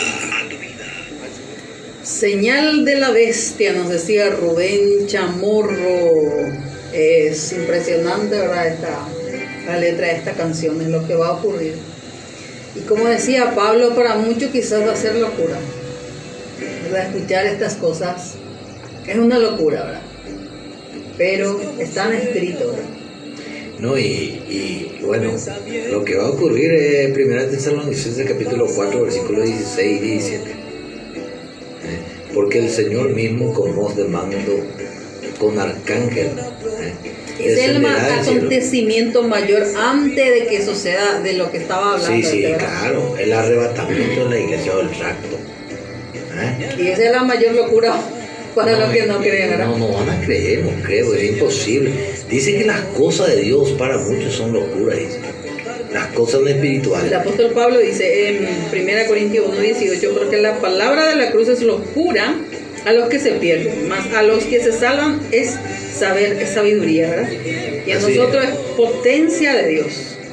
Señal de la bestia, nos decía Rubén Chamorro. Es impresionante, ¿verdad? Esta, la letra de esta canción, es lo que va a ocurrir. Y como decía Pablo, para muchos quizás va a ser locura, ¿verdad? Escuchar estas cosas es una locura, ¿verdad? Pero están escritos, ¿verdad? No, y, y bueno, lo que va a ocurrir es primera Tesalonicenses capítulo cuatro, versículos dieciséis y diecisiete. ¿Eh? Porque el Señor mismo con voz de mando, con arcángel, ¿eh? Es el acontecimiento mayor antes de que suceda de lo que estaba hablando. Sí, sí, claro, el arrebatamiento de la iglesia o el rapto. ¿Eh? Y esa es la mayor locura para no, los que no creen, ¿verdad? No, no van a creer, no creo, es imposible. Dice que las cosas de Dios para muchos son locuras, dice. Las cosas espirituales. El apóstol Pablo dice en primera Corintios uno dieciocho, porque la palabra de la cruz es locura a los que se pierden, mas a los que se salvan es saber, es sabiduría, ¿verdad? Y a Así nosotros es. es potencia de Dios.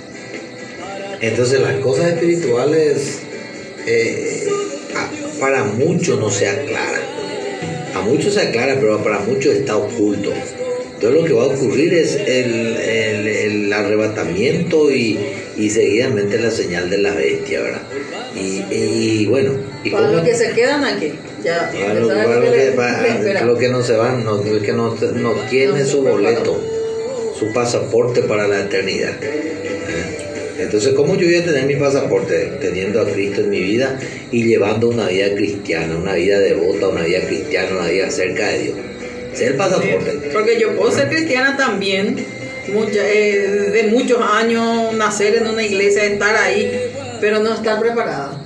Entonces las cosas espirituales eh, a, para muchos no se aclara. A muchos se aclara, pero para muchos está oculto. Entonces lo que va a ocurrir es el, el, el arrebatamiento y, y seguidamente la señal de la bestia, ¿verdad? Y, y bueno, y Para cómo, los que se quedan aquí, ya. para lo, ¿sabes para lo lo que que, le- para- le espera? lo que no se van, no, el que no, no tiene No, su su boleto, su pasaporte para la eternidad. ¿Eh? Entonces, ¿cómo yo voy a tener mi pasaporte? Teniendo a Cristo en mi vida y llevando una vida cristiana, una vida devota, una vida cristiana, una vida cerca de Dios. Ese es el pasaporte. Porque yo puedo ser cristiana también, mucha, eh, de muchos años, nacer en una iglesia, estar ahí, pero no estar preparada.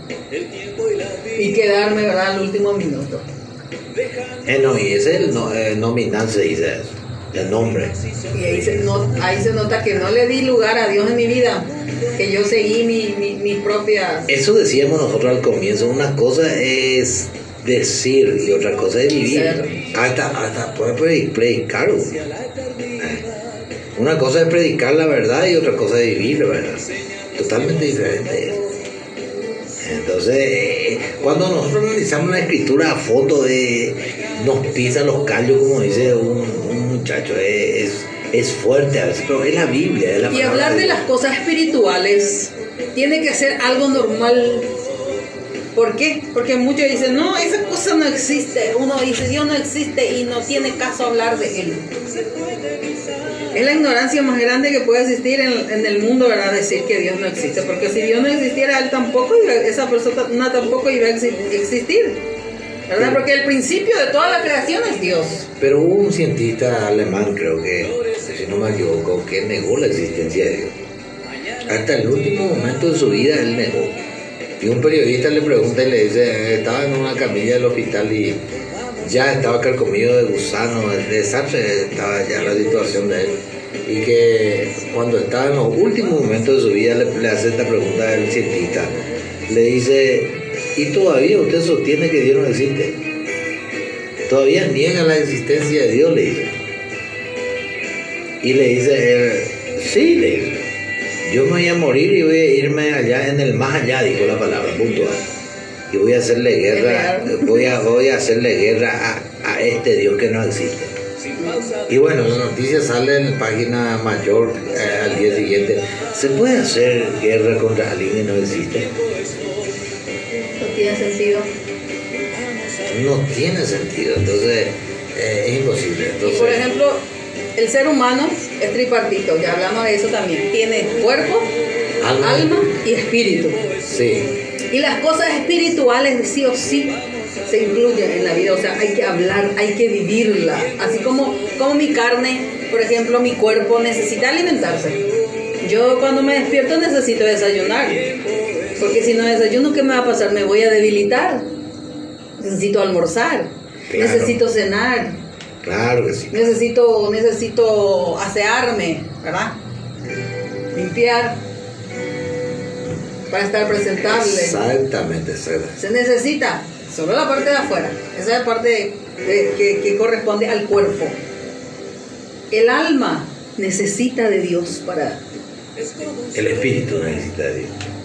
Y quedarme, ¿verdad?, al último minuto. Eh, no, y ese es el no, eh, nominal, se dice eso, el nombre. Y ahí se, no- ahí se nota que no le di lugar a Dios en mi vida, que yo seguí mi, mi, mis propias... Eso decíamos nosotros al comienzo, una cosa es decir y otra cosa es vivir. Hasta, hasta puede predicar. Eh, Una cosa es predicar la verdad y otra cosa es vivir la verdad. Totalmente diferente. Entonces, eh, cuando nosotros analizamos la escritura a fondo, de, nos pisa los callos, como dice un, un muchacho, eh, es, es fuerte a veces, pero es la Biblia. Es la Y palabra hablar de Dios. las cosas espirituales tiene que ser algo normal. ¿Por qué? Porque muchos dicen, no, esa cosa no existe. Uno dice, Dios no existe y no tiene caso hablar de Él. Es la ignorancia más grande que puede existir en, en el mundo, ¿verdad? Decir que Dios no existe. Porque si Dios no existiera, Él tampoco iba, esa persona tampoco iba a exi- existir. ¿Verdad? Porque el principio de toda la creación es Dios. Pero hubo un cientista alemán, creo que, si no me equivoco, que negó la existencia de Dios. Hasta el último momento de su vida él negó. Y un periodista le pregunta y le dice, estaba en una camilla del hospital y ya estaba carcomido de gusano, de desastre estaba ya la situación de él. Y que cuando estaba en los últimos momentos de su vida le, le hace esta pregunta al cientista. Le dice, ¿y todavía usted sostiene que Dios no existe? ¿Todavía niega la existencia de Dios? Le dice. Y le dice, eh, sí, le dice. Yo me voy a morir y voy a irme allá en el más allá, dijo la palabra, puntual. Y voy a hacerle guerra, voy a, voy a hacerle guerra a, a este Dios que no existe. Y bueno, la noticia sale en la página mayor eh, al día siguiente. ¿Se puede hacer guerra contra alguien que no existe? No tiene sentido. No tiene sentido, entonces eh, es imposible. Entonces, Y por ejemplo, el ser humano es tripartito, ya hablamos de eso también. Tiene cuerpo, alma, alma y espíritu. Sí. Y las cosas espirituales sí o sí se incluyen en la vida, o sea, hay que hablar, hay que vivirla. Así como, como mi carne, por ejemplo, mi cuerpo necesita alimentarse. Yo cuando me despierto necesito desayunar, porque si no desayuno, ¿qué me va a pasar? Me voy a debilitar. Necesito almorzar, Claro. necesito cenar, Claro que sí. necesito, necesito asearme, ¿verdad? Limpiar para estar presentable. Exactamente, exactamente. Se necesita solo la parte de afuera, esa es la parte de- que, que corresponde al cuerpo. El alma necesita de Dios para... El espíritu necesita de Dios.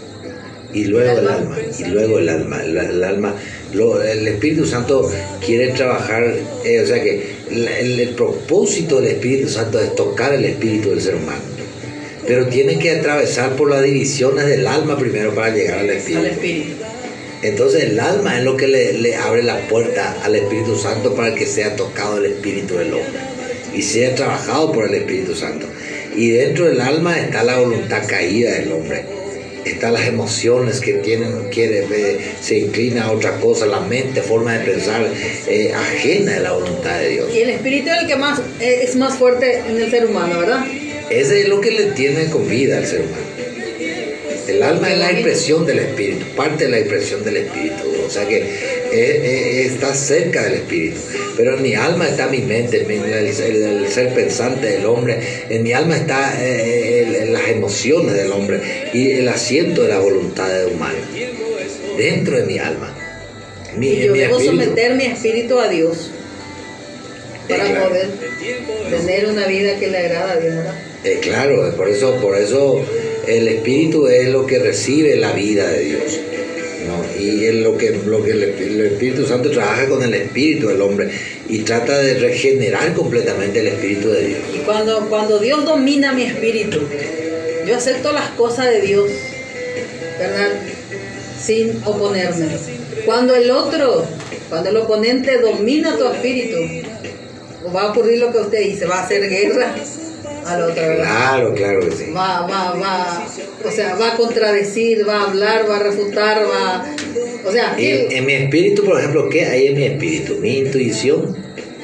Y luego el alma, y luego el alma, el, el alma, lo- el Espíritu Santo quiere trabajar, eh, o sea que la- el, el propósito del Espíritu Santo es tocar el espíritu del ser humano, pero tiene que atravesar por las divisiones del alma primero para llegar al espíritu. al espíritu. Entonces el alma es lo que le, le abre la puerta al Espíritu Santo para que sea tocado el espíritu del hombre y sea trabajado por el Espíritu Santo. Y dentro del alma está la voluntad caída del hombre. Están las emociones que tienen, quiere, eh, se inclina a otra cosa, la mente, forma de pensar eh, ajena de la voluntad de Dios. Y el espíritu es el que más eh, es más fuerte en el ser humano, ¿verdad? Ese es lo que le tiene con vida al ser humano. El alma es la expresión del espíritu, parte de la expresión del espíritu, o sea que eh, eh, está cerca del espíritu. Pero en mi alma está mi mente, en mi- el, el- el ser pensante del hombre, en mi alma está eh, el- el- las emociones del hombre y el asiento de la voluntad humana, dentro de mi alma. Mi, Y en yo mi debo espíritu. someter mi espíritu a Dios para Eh, claro. poder tener una vida que le agrada a Dios, ¿verdad? Eh, claro, por eso, por eso el espíritu es lo que recibe la vida de Dios, ¿no? Y es lo que, lo que el, el Espíritu Santo trabaja con el espíritu del hombre y trata de regenerar completamente el espíritu de Dios. Y cuando, cuando Dios domina mi espíritu, yo acepto las cosas de Dios, ¿verdad? Sin oponerme. Cuando el otro, cuando el oponente domina tu espíritu, va a ocurrir lo que usted dice, va a hacer guerra al otro, ¿verdad? Claro, claro que sí. Va, va, va, o sea, va a contradecir, va a hablar, va a refutar, va, o sea, Y en, en mi espíritu, por ejemplo, ¿qué hay en mi espíritu? Mi intuición,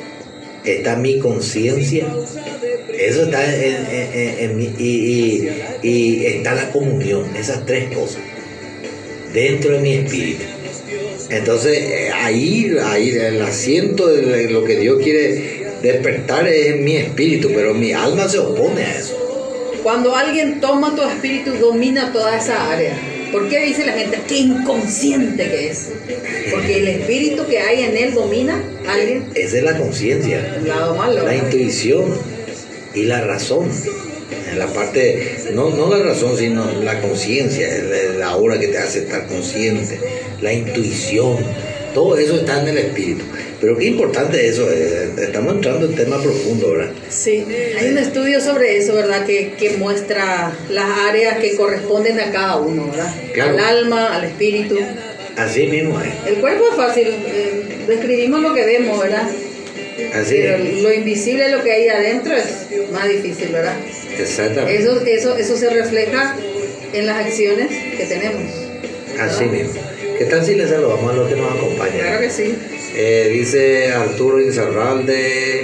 está mi conciencia, eso está en, en- en- en mi, y, y- y está la comunión, esas tres cosas, dentro de mi espíritu. Entonces, eh, ahí, ahí el asiento de lo que Dios quiere despertar es en mi espíritu, pero mi alma se opone a eso. cuando alguien toma tu espíritu, domina toda esa área. ¿Por qué dice la gente qué inconsciente que es? Porque el espíritu que hay en él domina a alguien, Esa es la conciencia, el lado malo. la intuición y la razón. En la parte, no, no la razón, sino la conciencia, la, la hora que te hace estar consciente, la intuición, todo eso está en el espíritu. Pero qué importante eso, eh, estamos entrando en tema profundo, ¿verdad? Sí, hay un estudio sobre eso, ¿verdad? Que, que muestra las áreas que corresponden a cada uno, ¿verdad? Claro. Al alma, al espíritu. Así mismo es, El cuerpo es fácil, eh, describimos lo que vemos, ¿verdad? así Pero es, lo invisible, lo que hay adentro, es más difícil, ¿verdad? exactamente, Eso, eso, eso se refleja en las acciones que tenemos. así mismo. ¿Qué tal si les saludamos a los que nos acompañan? Claro que sí. Eh, dice Arturo Inzarralde,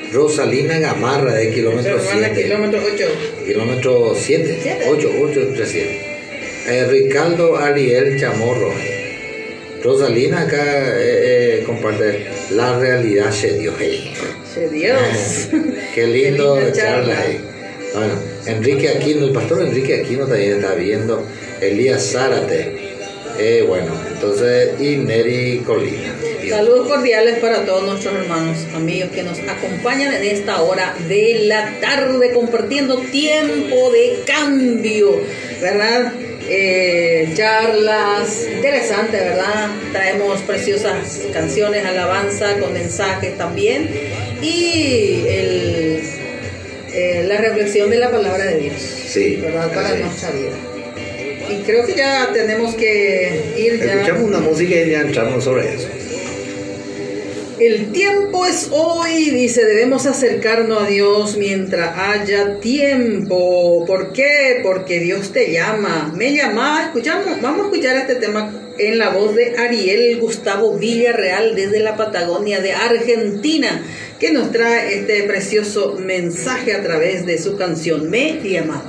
Rosalina Gamarra de kilómetro siete. Kilómetro ocho. Kilómetro siete. ¿Siete? ocho, ocho, tres, siete. Eh, Ricardo Ariel Chamorro. Rosalina acá eh, eh, comparte la realidad se dio. Hey. Se Dios. Qué lindo Qué linda charla. charla. Ahí. Bueno, Enrique Aquino, el pastor Enrique Aquino también está viendo. Elías Zárate. Eh, bueno, entonces, y Neri Colina. Saludos cordiales para todos nuestros hermanos, amigos que nos acompañan en esta hora de la tarde, compartiendo tiempo de cambio, ¿verdad? Eh, charlas interesantes, ¿verdad? Traemos preciosas canciones, alabanza con mensajes también y el, eh, la reflexión de la palabra de Dios, Sí, ¿verdad? Para así. nuestra vida. Y creo que ya tenemos que ir ya. Escuchamos una música y ya entramos sobre eso. El tiempo es hoy, dice, debemos acercarnos a Dios mientras haya tiempo. ¿Por qué? Porque Dios te llama. Me llama, escuchamos, vamos a escuchar este tema en la voz de Ariel Gustavo Villarreal desde la Patagonia de Argentina, que nos trae este precioso mensaje a través de su canción Me llamaba.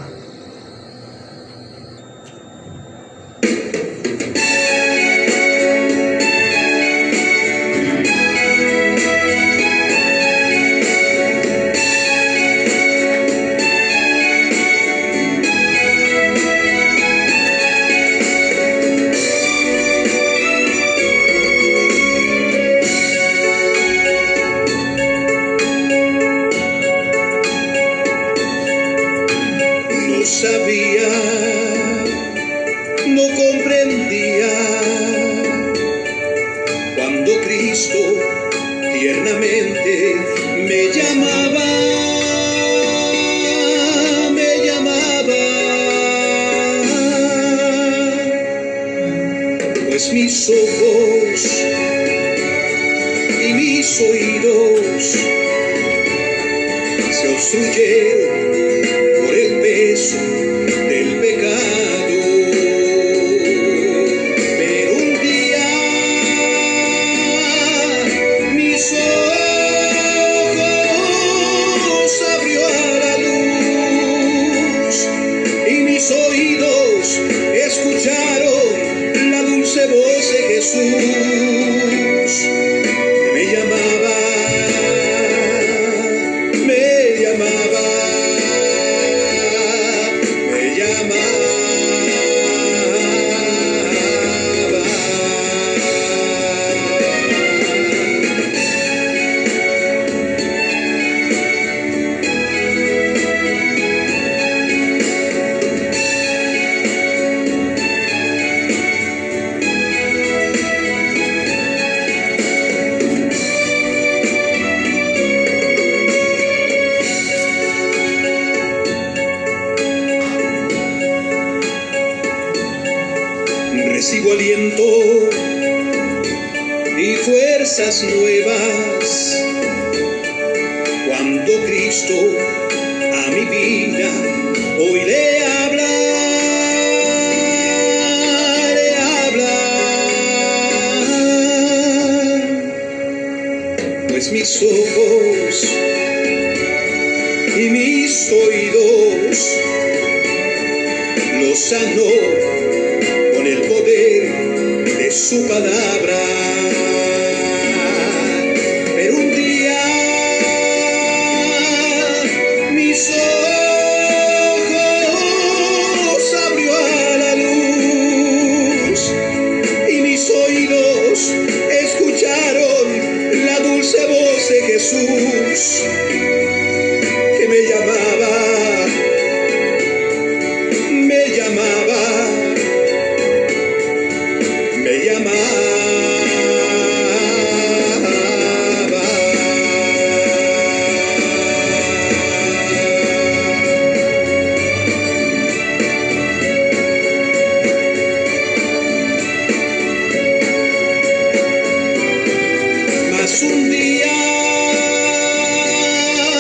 Sabía, no comprendía cuando Cristo tiernamente me llamaba, me llamaba, pues mis ojos y mis oídos se obstruyeron por el peso del pecado, pero un día mis ojos abrió a la luz y mis oídos escucharon la dulce voz de Jesús que me llamaba, me llamaba. Recibo aliento y fuerzas nuevas cuando Cristo a mi vida hoy le habla, le habla, pues mis ojos y mis oídos los sanó con el poder de su palabra. Pero un día mis ojos abrió a la luz y mis oídos escucharon la dulce voz de Jesús que me llamaba, me llamaba. Me llamaba. Mas un día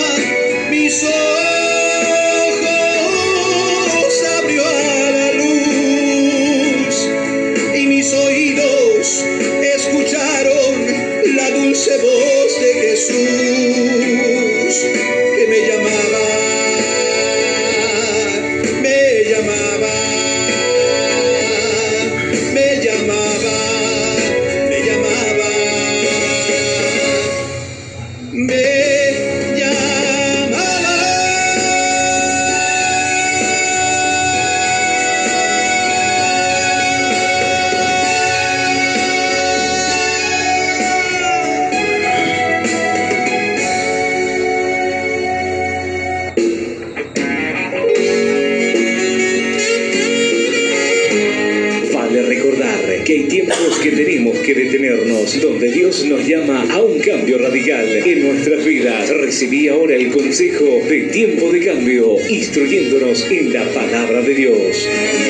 que detenernos, donde Dios nos llama a un cambio radical en nuestras vidas. Recibí ahora el consejo de Tiempo de Cambio, instruyéndonos en la palabra de Dios.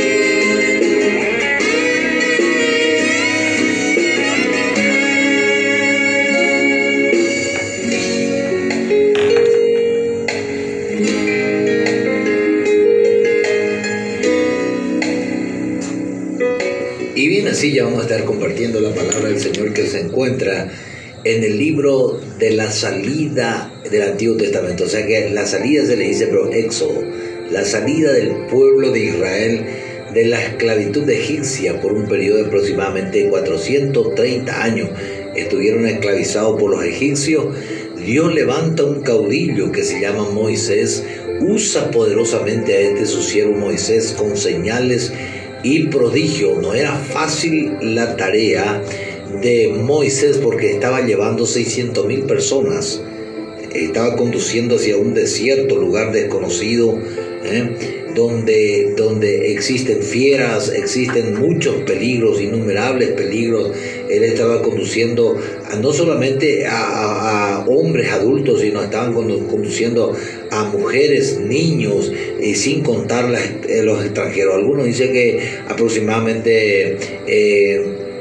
Y bien, así ya vamos a estar compartiendo la palabra del Señor que se encuentra en el libro de la salida del Antiguo Testamento. O sea que la salida se le dice, pero Éxodo, la salida del pueblo de Israel de la esclavitud egipcia por un periodo de aproximadamente cuatrocientos treinta años. Estuvieron esclavizados por los egipcios. Dios levanta un caudillo que se llama Moisés, usa poderosamente a este su siervo Moisés con señales y prodigio. No era fácil la tarea de Moisés porque estaba llevando seiscientas mil personas, estaba conduciendo hacia un desierto, lugar desconocido, ¿eh? donde, donde existen fieras, existen muchos peligros, innumerables peligros. Él estaba conduciendo a, no solamente a, a, a hombres adultos, sino estaban conduciendo a mujeres, niños, y sin contar las, eh, los extranjeros. Algunos dicen que aproximadamente eh,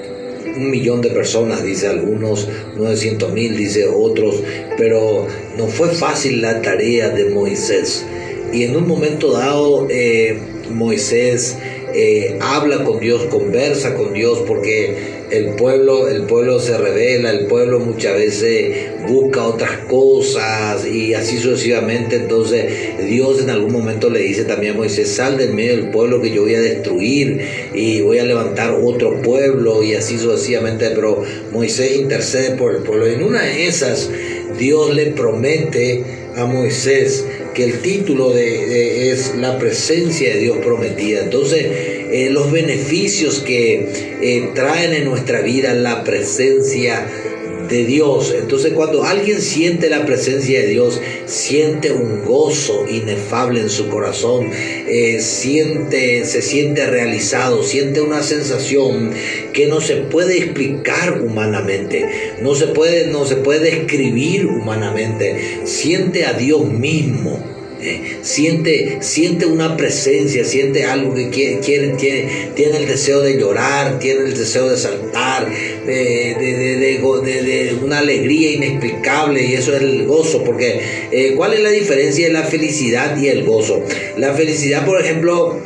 un millón de personas, dice algunos, novecientos mil, dice otros, pero no fue fácil la tarea de Moisés. Y en un momento dado, eh, Moisés eh, habla con Dios, conversa con Dios, porque el pueblo, el pueblo se revela, el pueblo muchas veces busca otras cosas y así sucesivamente. Entonces Dios en algún momento le dice también a Moisés: sal del medio del pueblo que yo voy a destruir y voy a levantar otro pueblo, y así sucesivamente. Pero Moisés intercede por el pueblo. En una de esas, Dios le promete a Moisés que el título de, de es la presencia de Dios prometida. Entonces eh, los beneficios que eh, traen en nuestra vida la presencia de Dios. Entonces cuando alguien siente la presencia de Dios, siente un gozo inefable en su corazón, eh, siente, se siente realizado, siente una sensación que no se puede explicar humanamente, no se puede, no se puede describir humanamente. Siente a Dios mismo. Eh, siente, siente una presencia, siente algo que quiere, quiere, tiene, tiene el deseo de llorar, tiene el deseo de saltar, de, de, de, de, de, de una alegría inexplicable, y eso es el gozo. Porque eh, ¿cuál es la diferencia de la felicidad y el gozo? La felicidad, por ejemplo,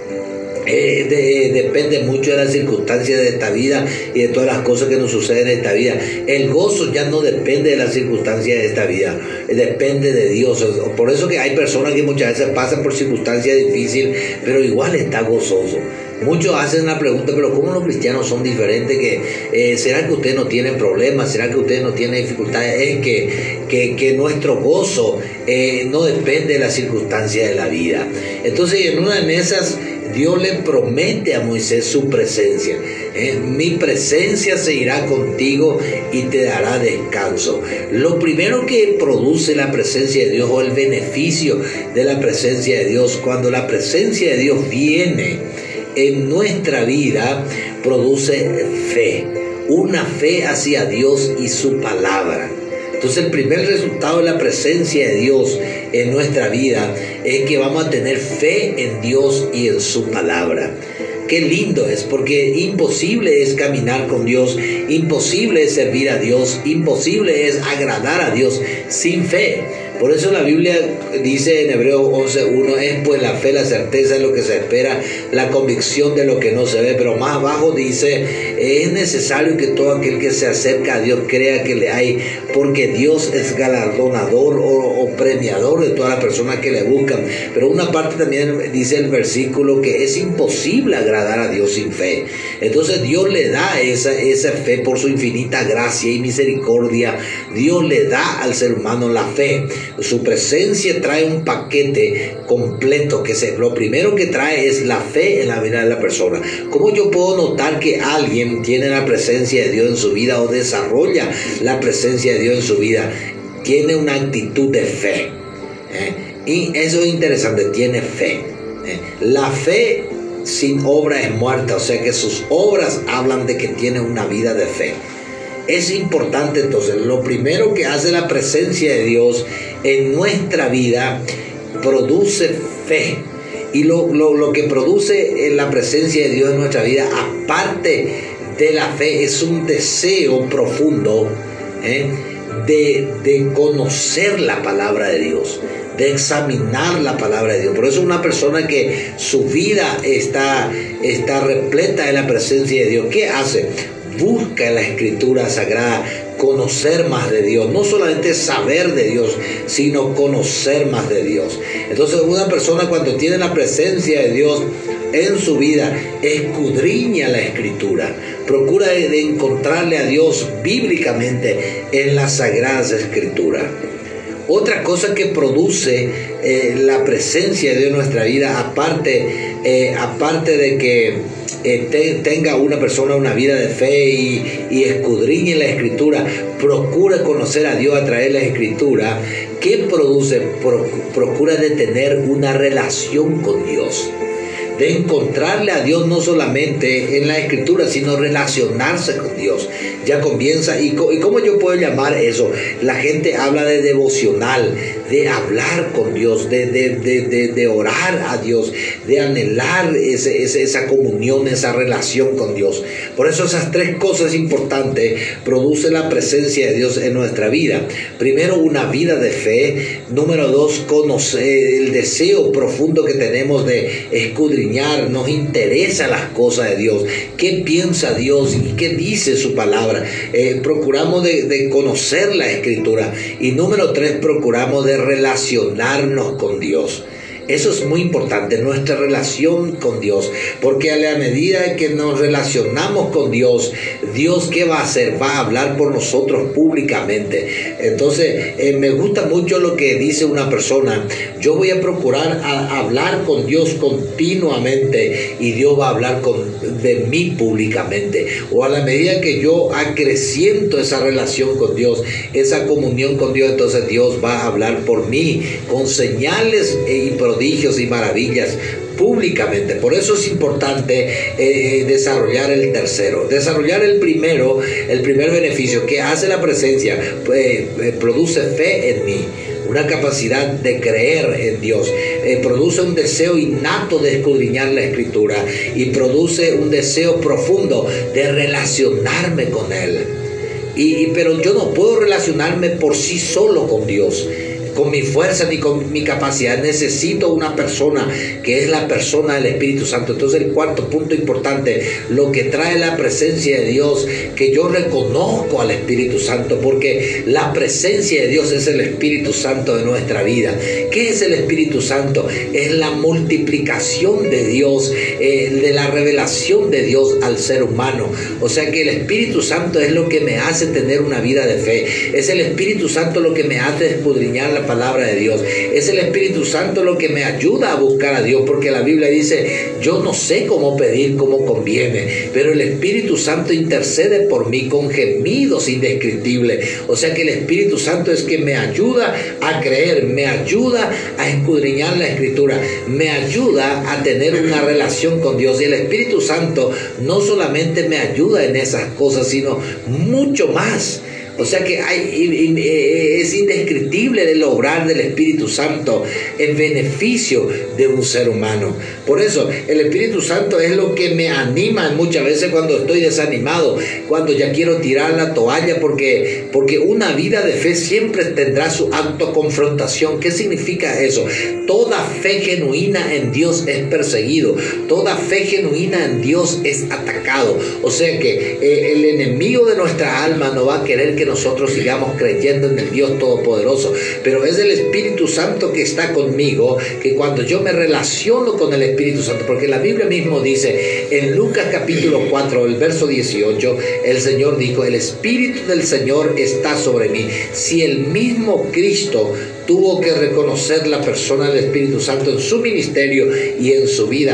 Eh, de, depende mucho de las circunstancias de esta vida y de todas las cosas que nos suceden en esta vida. El gozo ya no depende de las circunstancias de esta vida, depende de Dios. Por eso que hay personas que muchas veces pasan por circunstancias difíciles, pero igual está gozoso. Muchos hacen la pregunta: pero ¿cómo los cristianos son diferentes? Que, eh, ¿será que ustedes no tienen problemas? ¿Será que ustedes no tienen dificultades? Es que, que, que nuestro gozo eh, no depende de las circunstancias de la vida. Entonces, en una de esas, Dios le promete a Moisés su presencia. ¿eh? Mi presencia se irá contigo y te dará descanso. Lo primero que produce la presencia de Dios, o el beneficio de la presencia de Dios, cuando la presencia de Dios viene en nuestra vida, produce fe, una fe hacia Dios y su palabra. Entonces el primer resultado de la presencia de Dios en nuestra vida es que vamos a tener fe en Dios y en su palabra. Qué lindo es, porque imposible es caminar con Dios, imposible es servir a Dios, imposible es agradar a Dios sin fe. Por eso la Biblia dice en Hebreos once uno: es pues la fe la certeza de lo que se espera, la convicción de lo que no se ve. Pero más abajo dice: es necesario que todo aquel que se acerca a Dios crea que le hay, porque Dios es galardonador o, o premiador de todas las personas que le buscan. Pero una parte también dice el versículo que es imposible agradar a Dios sin fe. Entonces Dios le da esa, esa fe por su infinita gracia y misericordia. Dios le da al ser humano la fe. Su presencia trae un paquete completo, que se, lo primero que trae es la fe en la vida de la persona. ¿Cómo yo puedo notar que alguien tiene la presencia de Dios en su vida o desarrolla la presencia de Dios en su vida? Tiene una actitud de fe. ¿eh? Y eso es interesante, tiene fe. ¿eh? La fe sin obra es muerta, o sea que sus obras hablan de que tiene una vida de fe. Es importante entonces, lo primero que hace la presencia de Dios en nuestra vida, produce fe. Y lo, lo, lo que produce en la presencia de Dios en nuestra vida, aparte de la fe, es un deseo profundo ¿eh? de, de conocer la palabra de Dios, de examinar la palabra de Dios. Por eso una persona que su vida está, está repleta de la presencia de Dios, ¿qué hace? Busca en la Escritura Sagrada conocer más de Dios, no solamente saber de Dios, sino conocer más de Dios. Entonces una persona cuando tiene la presencia de Dios en su vida, escudriña la Escritura, procura de, de encontrarle a Dios bíblicamente en las Sagradas Escrituras. Otra cosa que produce eh, la presencia de Dios en nuestra vida, aparte, eh, aparte de que eh, te, tenga una persona una vida de fe y, y escudriñe la Escritura, procura conocer a Dios a través de la Escritura, ¿qué produce? Pro, procura de tener una relación con Dios, de encontrarle a Dios no solamente en la Escritura, sino relacionarse con Dios. Ya comienza, ¿y cómo yo puedo llamar eso? La gente habla de devocional, de hablar con Dios, de, de, de, de, de orar a Dios, de anhelar ese, ese, esa comunión, esa relación con Dios. Por eso esas tres cosas importantes produce la presencia de Dios en nuestra vida. Primero, una vida de fe. Número dos, conocer el deseo profundo que tenemos de escudriñar. Nos interesan las cosas de Dios. ¿Qué piensa Dios y qué dice su palabra? Eh, procuramos de, de conocer la Escritura. Y número tres, procuramos de relacionarnos con Dios. Eso es muy importante, nuestra relación con Dios, porque a la medida que nos relacionamos con Dios, Dios ¿qué va a hacer? Va a hablar por nosotros públicamente. Entonces, eh, me gusta mucho lo que dice una persona: yo voy a procurar a hablar con Dios continuamente y Dios va a hablar con, de mí públicamente. O a la medida que yo acreciento esa relación con Dios, esa comunión con Dios, entonces Dios va a hablar por mí con señales y prodigios y maravillas públicamente. Por eso es importante eh, desarrollar el tercero. Desarrollar el primero, el primer beneficio que hace la presencia, eh, eh, produce fe en mí, una capacidad de creer en Dios, eh, produce un deseo innato de escudriñar la Escritura y produce un deseo profundo de relacionarme con Él. Y, y, pero yo no puedo relacionarme por sí solo con Dios, con mi fuerza ni con mi capacidad. Necesito una persona que es la persona del Espíritu Santo. Entonces el cuarto punto importante, lo que trae la presencia de Dios, que yo reconozco al Espíritu Santo, porque la presencia de Dios es el Espíritu Santo de nuestra vida. ¿Qué es el Espíritu Santo? Es la multiplicación de Dios, eh, de la revelación de Dios al ser humano. O sea que el Espíritu Santo es lo que me hace tener una vida de fe. Es el Espíritu Santo lo que me hace escudriñar la palabra de Dios. Es el Espíritu Santo lo que me ayuda a buscar a Dios, porque la Biblia dice: yo no sé cómo pedir como conviene, pero el Espíritu Santo intercede por mí con gemidos indescriptibles. O sea que el Espíritu Santo es que me ayuda a creer, me ayuda a escudriñar la Escritura, me ayuda a tener una relación con Dios. Y el Espíritu Santo no solamente me ayuda en esas cosas, sino mucho más. O sea que hay, es indescriptible el obrar del Espíritu Santo en beneficio de un ser humano. Por eso el Espíritu Santo es lo que me anima muchas veces cuando estoy desanimado, cuando ya quiero tirar la toalla, porque, porque una vida de fe siempre tendrá su autoconfrontación. ¿Qué significa eso? Toda fe genuina en Dios es perseguido, toda fe genuina en Dios es atacado. O sea que eh, el enemigo de nuestra alma no va a querer que nosotros sigamos creyendo en el Dios Todopoderoso, pero es el Espíritu Santo que está conmigo, que cuando yo me relaciono con el Espíritu Santo, porque la Biblia mismo dice en Lucas capítulo cuatro, el verso dieciocho, el Señor dijo: el Espíritu del Señor está sobre mí. Si el mismo Cristo tuvo que reconocer la persona del Espíritu Santo en su ministerio y en su vida,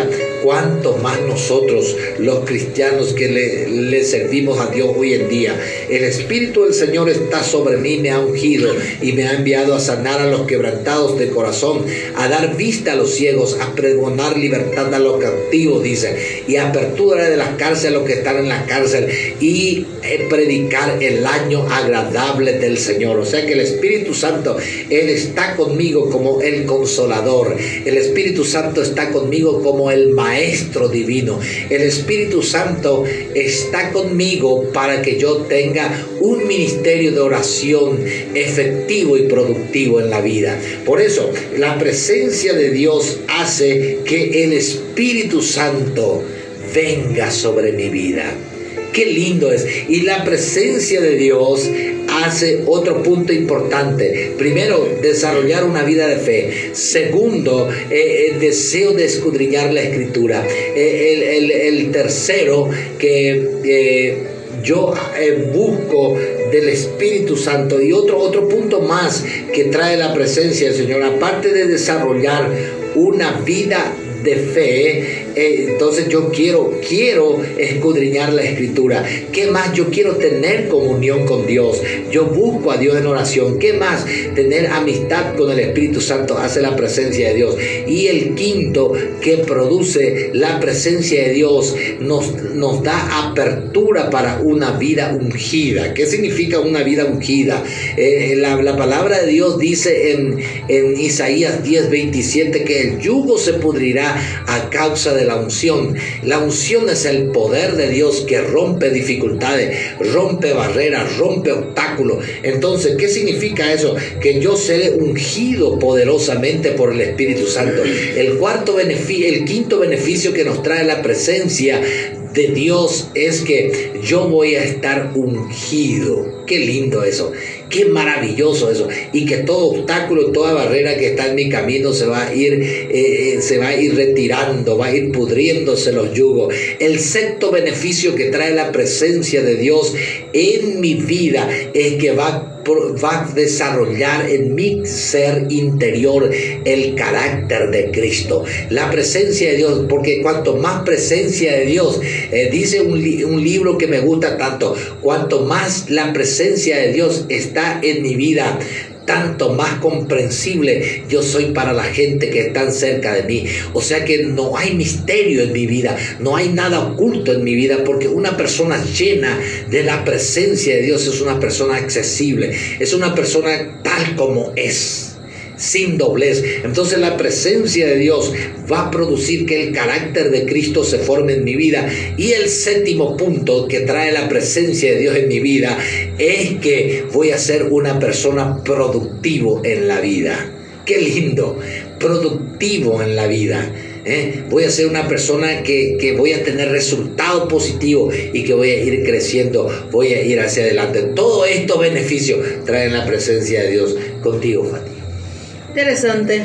cuánto más nosotros, los cristianos que le, le servimos a Dios hoy en día. El Espíritu del Señor está sobre mí, me ha ungido y me ha enviado a sanar a los quebrantados de corazón, a dar vista a los ciegos, a pregonar libertad a los cautivos, dice, y apertura de las cárceles a los que están en la cárcel, y eh, predicar el año agradable del Señor. O sea que el Espíritu Santo, Él está conmigo como el Consolador. El Espíritu Santo está conmigo como el Maestro Divino. El Espíritu Santo está conmigo para que yo tenga un ministerio de oración efectivo y productivo en la vida. Por eso, la presencia de Dios hace que el Espíritu Santo venga sobre mi vida. Qué lindo es. Y la presencia de Dios hace otro punto importante. Primero, desarrollar una vida de fe. Segundo, eh, el deseo de escudriñar la Escritura. Eh, el, el, el tercero, que eh, yo eh, busco del Espíritu Santo. Y otro, otro punto más que trae la presencia del Señor, aparte de desarrollar una vida de fe, eh, entonces yo quiero, quiero escudriñar la Escritura. ¿Qué más? Yo quiero tener comunión con Dios. Yo busco a Dios en oración. ¿Qué más? Tener amistad con el Espíritu Santo hace la presencia de Dios. Y el quinto que produce la presencia de Dios, nos, nos da apertura para una vida ungida. ¿Qué significa una vida ungida? Eh, la, la palabra de Dios dice en, en Isaías diez veintisiete que el yugo se pudrirá a causa de la unción. La unción es el poder de Dios que rompe dificultades, rompe barreras, rompe obstáculos. Entonces, ¿qué significa eso? Que yo seré ungido poderosamente por el Espíritu Santo. El cuarto beneficio, el quinto beneficio que nos trae la presencia de Dios es que yo voy a estar ungido. Qué lindo eso, qué maravilloso eso, y que todo obstáculo, toda barrera que está en mi camino se va a ir, eh, se va a ir retirando, va a ir pudriéndose los yugos. El sexto beneficio que trae la presencia de Dios en mi vida es que va va a desarrollar en mi ser interior el carácter de Cristo, la presencia de Dios, porque cuanto más presencia de Dios, eh, dice un, li un libro que me gusta tanto, cuanto más la presencia de Dios está en mi vida, tanto más comprensible yo soy para la gente que está cerca de mí. O sea que no hay misterio en mi vida, no hay nada oculto en mi vida, porque una persona llena de la presencia de Dios es una persona accesible, es una persona tal como es, sin doblez. Entonces la presencia de Dios va a producir que el carácter de Cristo se forme en mi vida. Y el séptimo punto que trae la presencia de Dios en mi vida es que voy a ser una persona productivo en la vida. Qué lindo, productivo en la vida. ¿Eh? Voy a ser una persona que, que voy a tener resultados positivos y que voy a ir creciendo, voy a ir hacia adelante. Todos estos beneficios traen la presencia de Dios contigo, Fati. Interesante.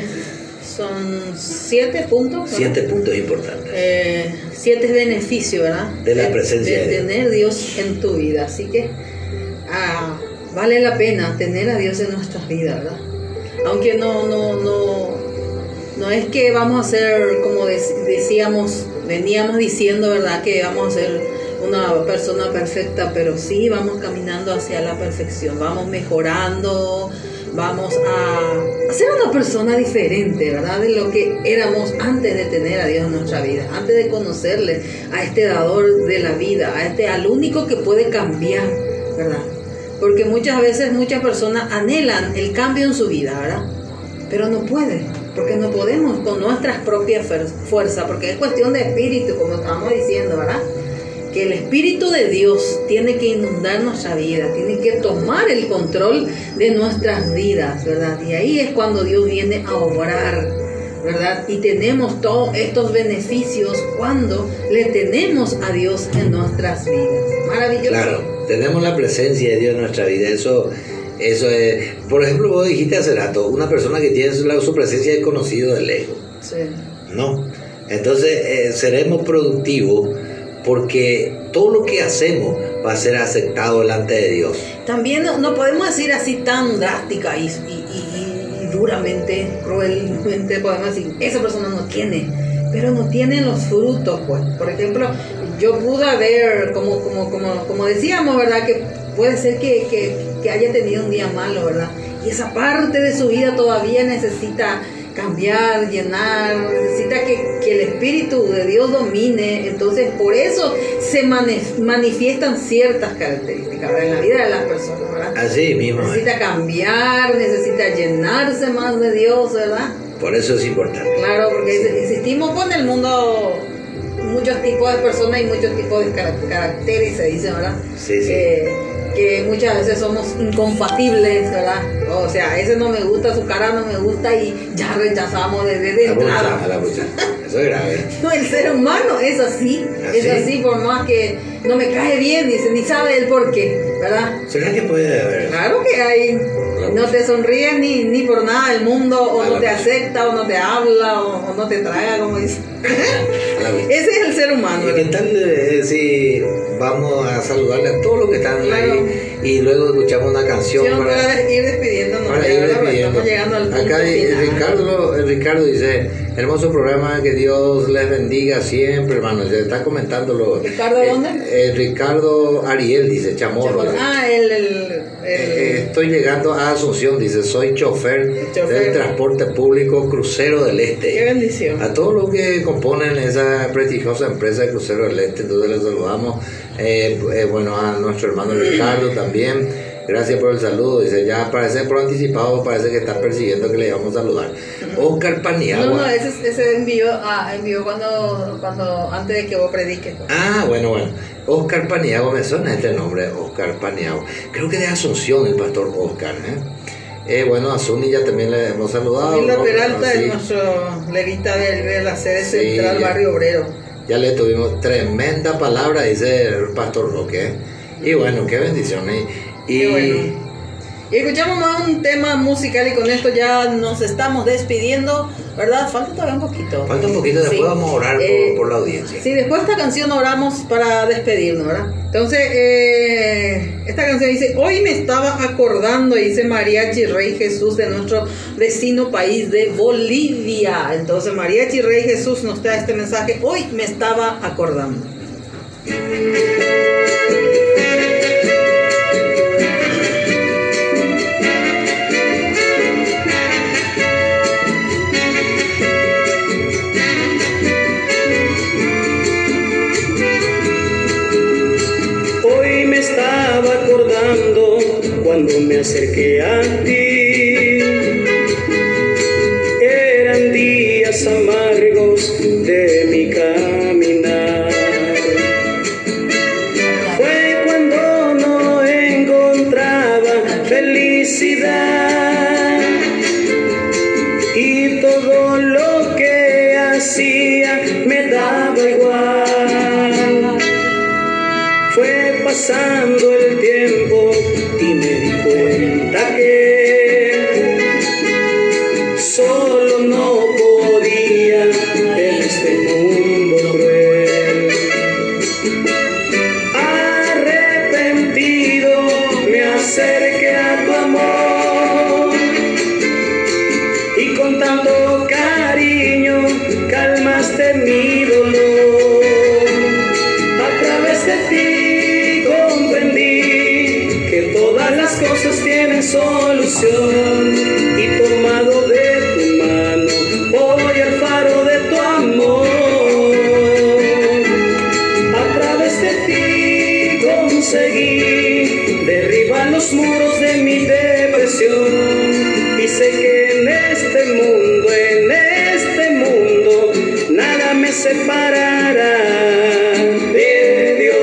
Son siete puntos, ¿verdad? Siete puntos importantes. Eh, siete beneficios, ¿verdad? De la presencia de, de, de Dios. tener Dios en tu vida. Así que ah, vale la pena tener a Dios en nuestras vidas, ¿verdad? Aunque no, no, no, no es que vamos a ser, como decíamos, veníamos diciendo, ¿verdad? Que vamos a ser una persona perfecta, pero sí vamos caminando hacia la perfección, vamos mejorando. Vamos a ser una persona diferente, ¿verdad? De lo que éramos antes de tener a Dios en nuestra vida, antes de conocerle a este dador de la vida, a este, al único que puede cambiar, ¿verdad? Porque muchas veces muchas personas anhelan el cambio en su vida, ¿verdad? Pero no pueden, porque no podemos con nuestras propias fuerzas, porque es cuestión de espíritu, como estábamos diciendo, ¿verdad? Que el Espíritu de Dios tiene que inundar nuestra vida, tiene que tomar el control de nuestras vidas, ¿verdad? Y ahí es cuando Dios viene a obrar, ¿verdad? Y tenemos todos estos beneficios cuando le tenemos a Dios en nuestras vidas. Maravilloso. Claro, tenemos la presencia de Dios en nuestra vida, eso... Eso es, por ejemplo, vos dijiste hace rato, una persona que tiene su, su presencia es conocido de lejos. Sí. ¿No? Entonces, eh, seremos productivos porque todo lo que hacemos va a ser aceptado delante de Dios. También no, no podemos decir así tan drástica y, y, y, y duramente, cruelmente, podemos decir, esa persona no tiene pero no tienen los frutos, pues. Por ejemplo, yo pude ver, como, como, como, como decíamos, ¿verdad? Que puede ser que, que, que haya tenido un día malo, ¿verdad? Y esa parte de su vida todavía necesita cambiar, llenar, necesita que, que el Espíritu de Dios domine. Entonces, por eso se manif- manifiestan ciertas características, ¿verdad? En la vida de las personas, ¿verdad? Así mismo. Necesita cambiar, necesita llenarse más de Dios, ¿verdad? Por eso es importante. Claro, porque existimos con el mundo muchos tipos de personas y muchos tipos de carac- caracteres, se dice, ¿verdad? Sí, sí. Que, que muchas veces somos incompatibles, ¿verdad? O sea, ese no me gusta, su cara no me gusta y ya rechazamos desde de La entrada. bucha, la bucha. Eso es grave. No, el ser humano es así, ¿Así? es así, por más que no me cae bien, dice, ni sabe el por qué, ¿verdad? ¿Será que puede haber? Claro que hay, no te sonríe ni, ni por nada del mundo, o no te acepta, o no te habla, o, o no te traga, como dice. Ese es el ser humano. ¿Y qué tal eh, si vamos a saludarle a todos los que están Claro. ahí y luego escuchamos una canción Sí, para, para ir despidiéndonos? para ya, ir ¿verdad? despidiendo? Estamos llegando al punto Acá eh, final. Ricardo, eh, Ricardo dice, hermoso programa, que Dios les bendiga siempre, hermano. Se está comentándolo. ¿Ricardo Eh, dónde? eh, Ricardo Ariel dice, Chamorro. Chamorro. Ah, el... el, el- Eh, estoy llegando a Asunción, dice, soy chofer, chofer. del transporte público Crucero del Este. Qué bendición. A todos los que componen esa prestigiosa empresa de Crucero del Este, entonces les saludamos. Eh, eh, bueno, a nuestro hermano Ricardo también. Gracias por el saludo. Dice, ya parece por anticipado, parece que está persiguiendo que le íbamos a saludar. Oscar Paniagua. No, no, ese, ese envió, ah, envió cuando, cuando, antes de que vos prediques. Ah, bueno, bueno. Oscar Paniagua, me suena este nombre, Oscar Paniagua. Creo que de Asunción, el pastor Oscar, ¿eh? Eh, bueno, a Zuni ya también le hemos saludado. Camilo ¿no? Peralta Sí. es nuestro levita de, de la sede Sí, central, ya. Barrio Obrero. Ya le tuvimos tremenda palabra, dice el pastor Roque. ¿eh? Y bueno, qué bendición. ¿eh? Y Qué bueno. Y escuchamos más un tema musical y con esto ya nos estamos despidiendo, ¿verdad? Falta todavía un poquito. falta un poquito, después Sí. vamos a orar por, Eh, por la audiencia. Sí, después de esta canción oramos para despedirnos, ¿verdad? Entonces, eh, esta canción dice, hoy me estaba acordando, dice Mariachi Rey Jesús, de nuestro vecino país de Bolivia. Entonces, Mariachi Rey Jesús nos da este mensaje, hoy me estaba acordando. Hoy me estaba acordando cuando me acerqué a ti. Eran días amargos de mi caminar. Fue cuando no encontraba felicidad y todo lo que hacía me daba igual. Fue pasando el tiempo y me di cuenta que solo no podía en este mundo cruel. Arrepentido me acerqué a tu amor y con tanto cariño calmaste mi dolor. A través de ti comprendí que todas las cosas tienen solución y tomado de tu mano voy al faro de tu amor. A través de ti conseguí derribar los muros de mi depresión y sé que en este mundo, en este mundo, nada me separará de Dios.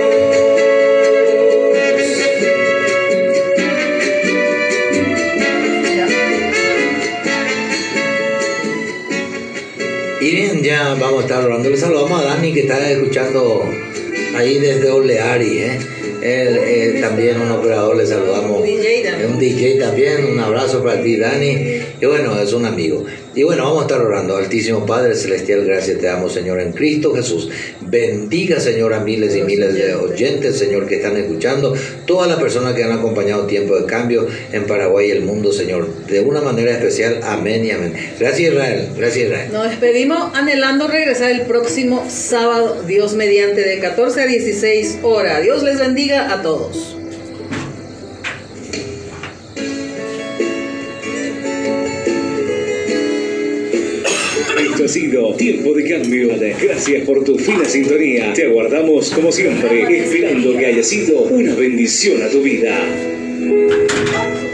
Y bien, ya vamos a estar hablando. Le saludamos a Dani que está escuchando ahí desde Oleari. ¿eh? él, él también un operador, le saludamos. Un D J también. Un D J también, un abrazo para ti, Dani. Y bueno, es un amigo. Y bueno, vamos a estar orando. Altísimo Padre Celestial, gracias te damos, Señor, en Cristo Jesús. Bendiga, Señor, a miles y miles de oyentes, Señor, que están escuchando. Todas las personas que han acompañado Tiempo de Cambio en Paraguay y el mundo, Señor. De una manera especial, amén y amén. Gracias, Israel. Gracias, Israel. Nos despedimos anhelando regresar el próximo sábado, Dios mediante, de catorce a dieciséis horas. Dios les bendiga a todos. Esto ha sido Tiempo de Cambio. Gracias por tu fina sintonía. Te aguardamos como siempre, esperando que haya sido una bendición a tu vida.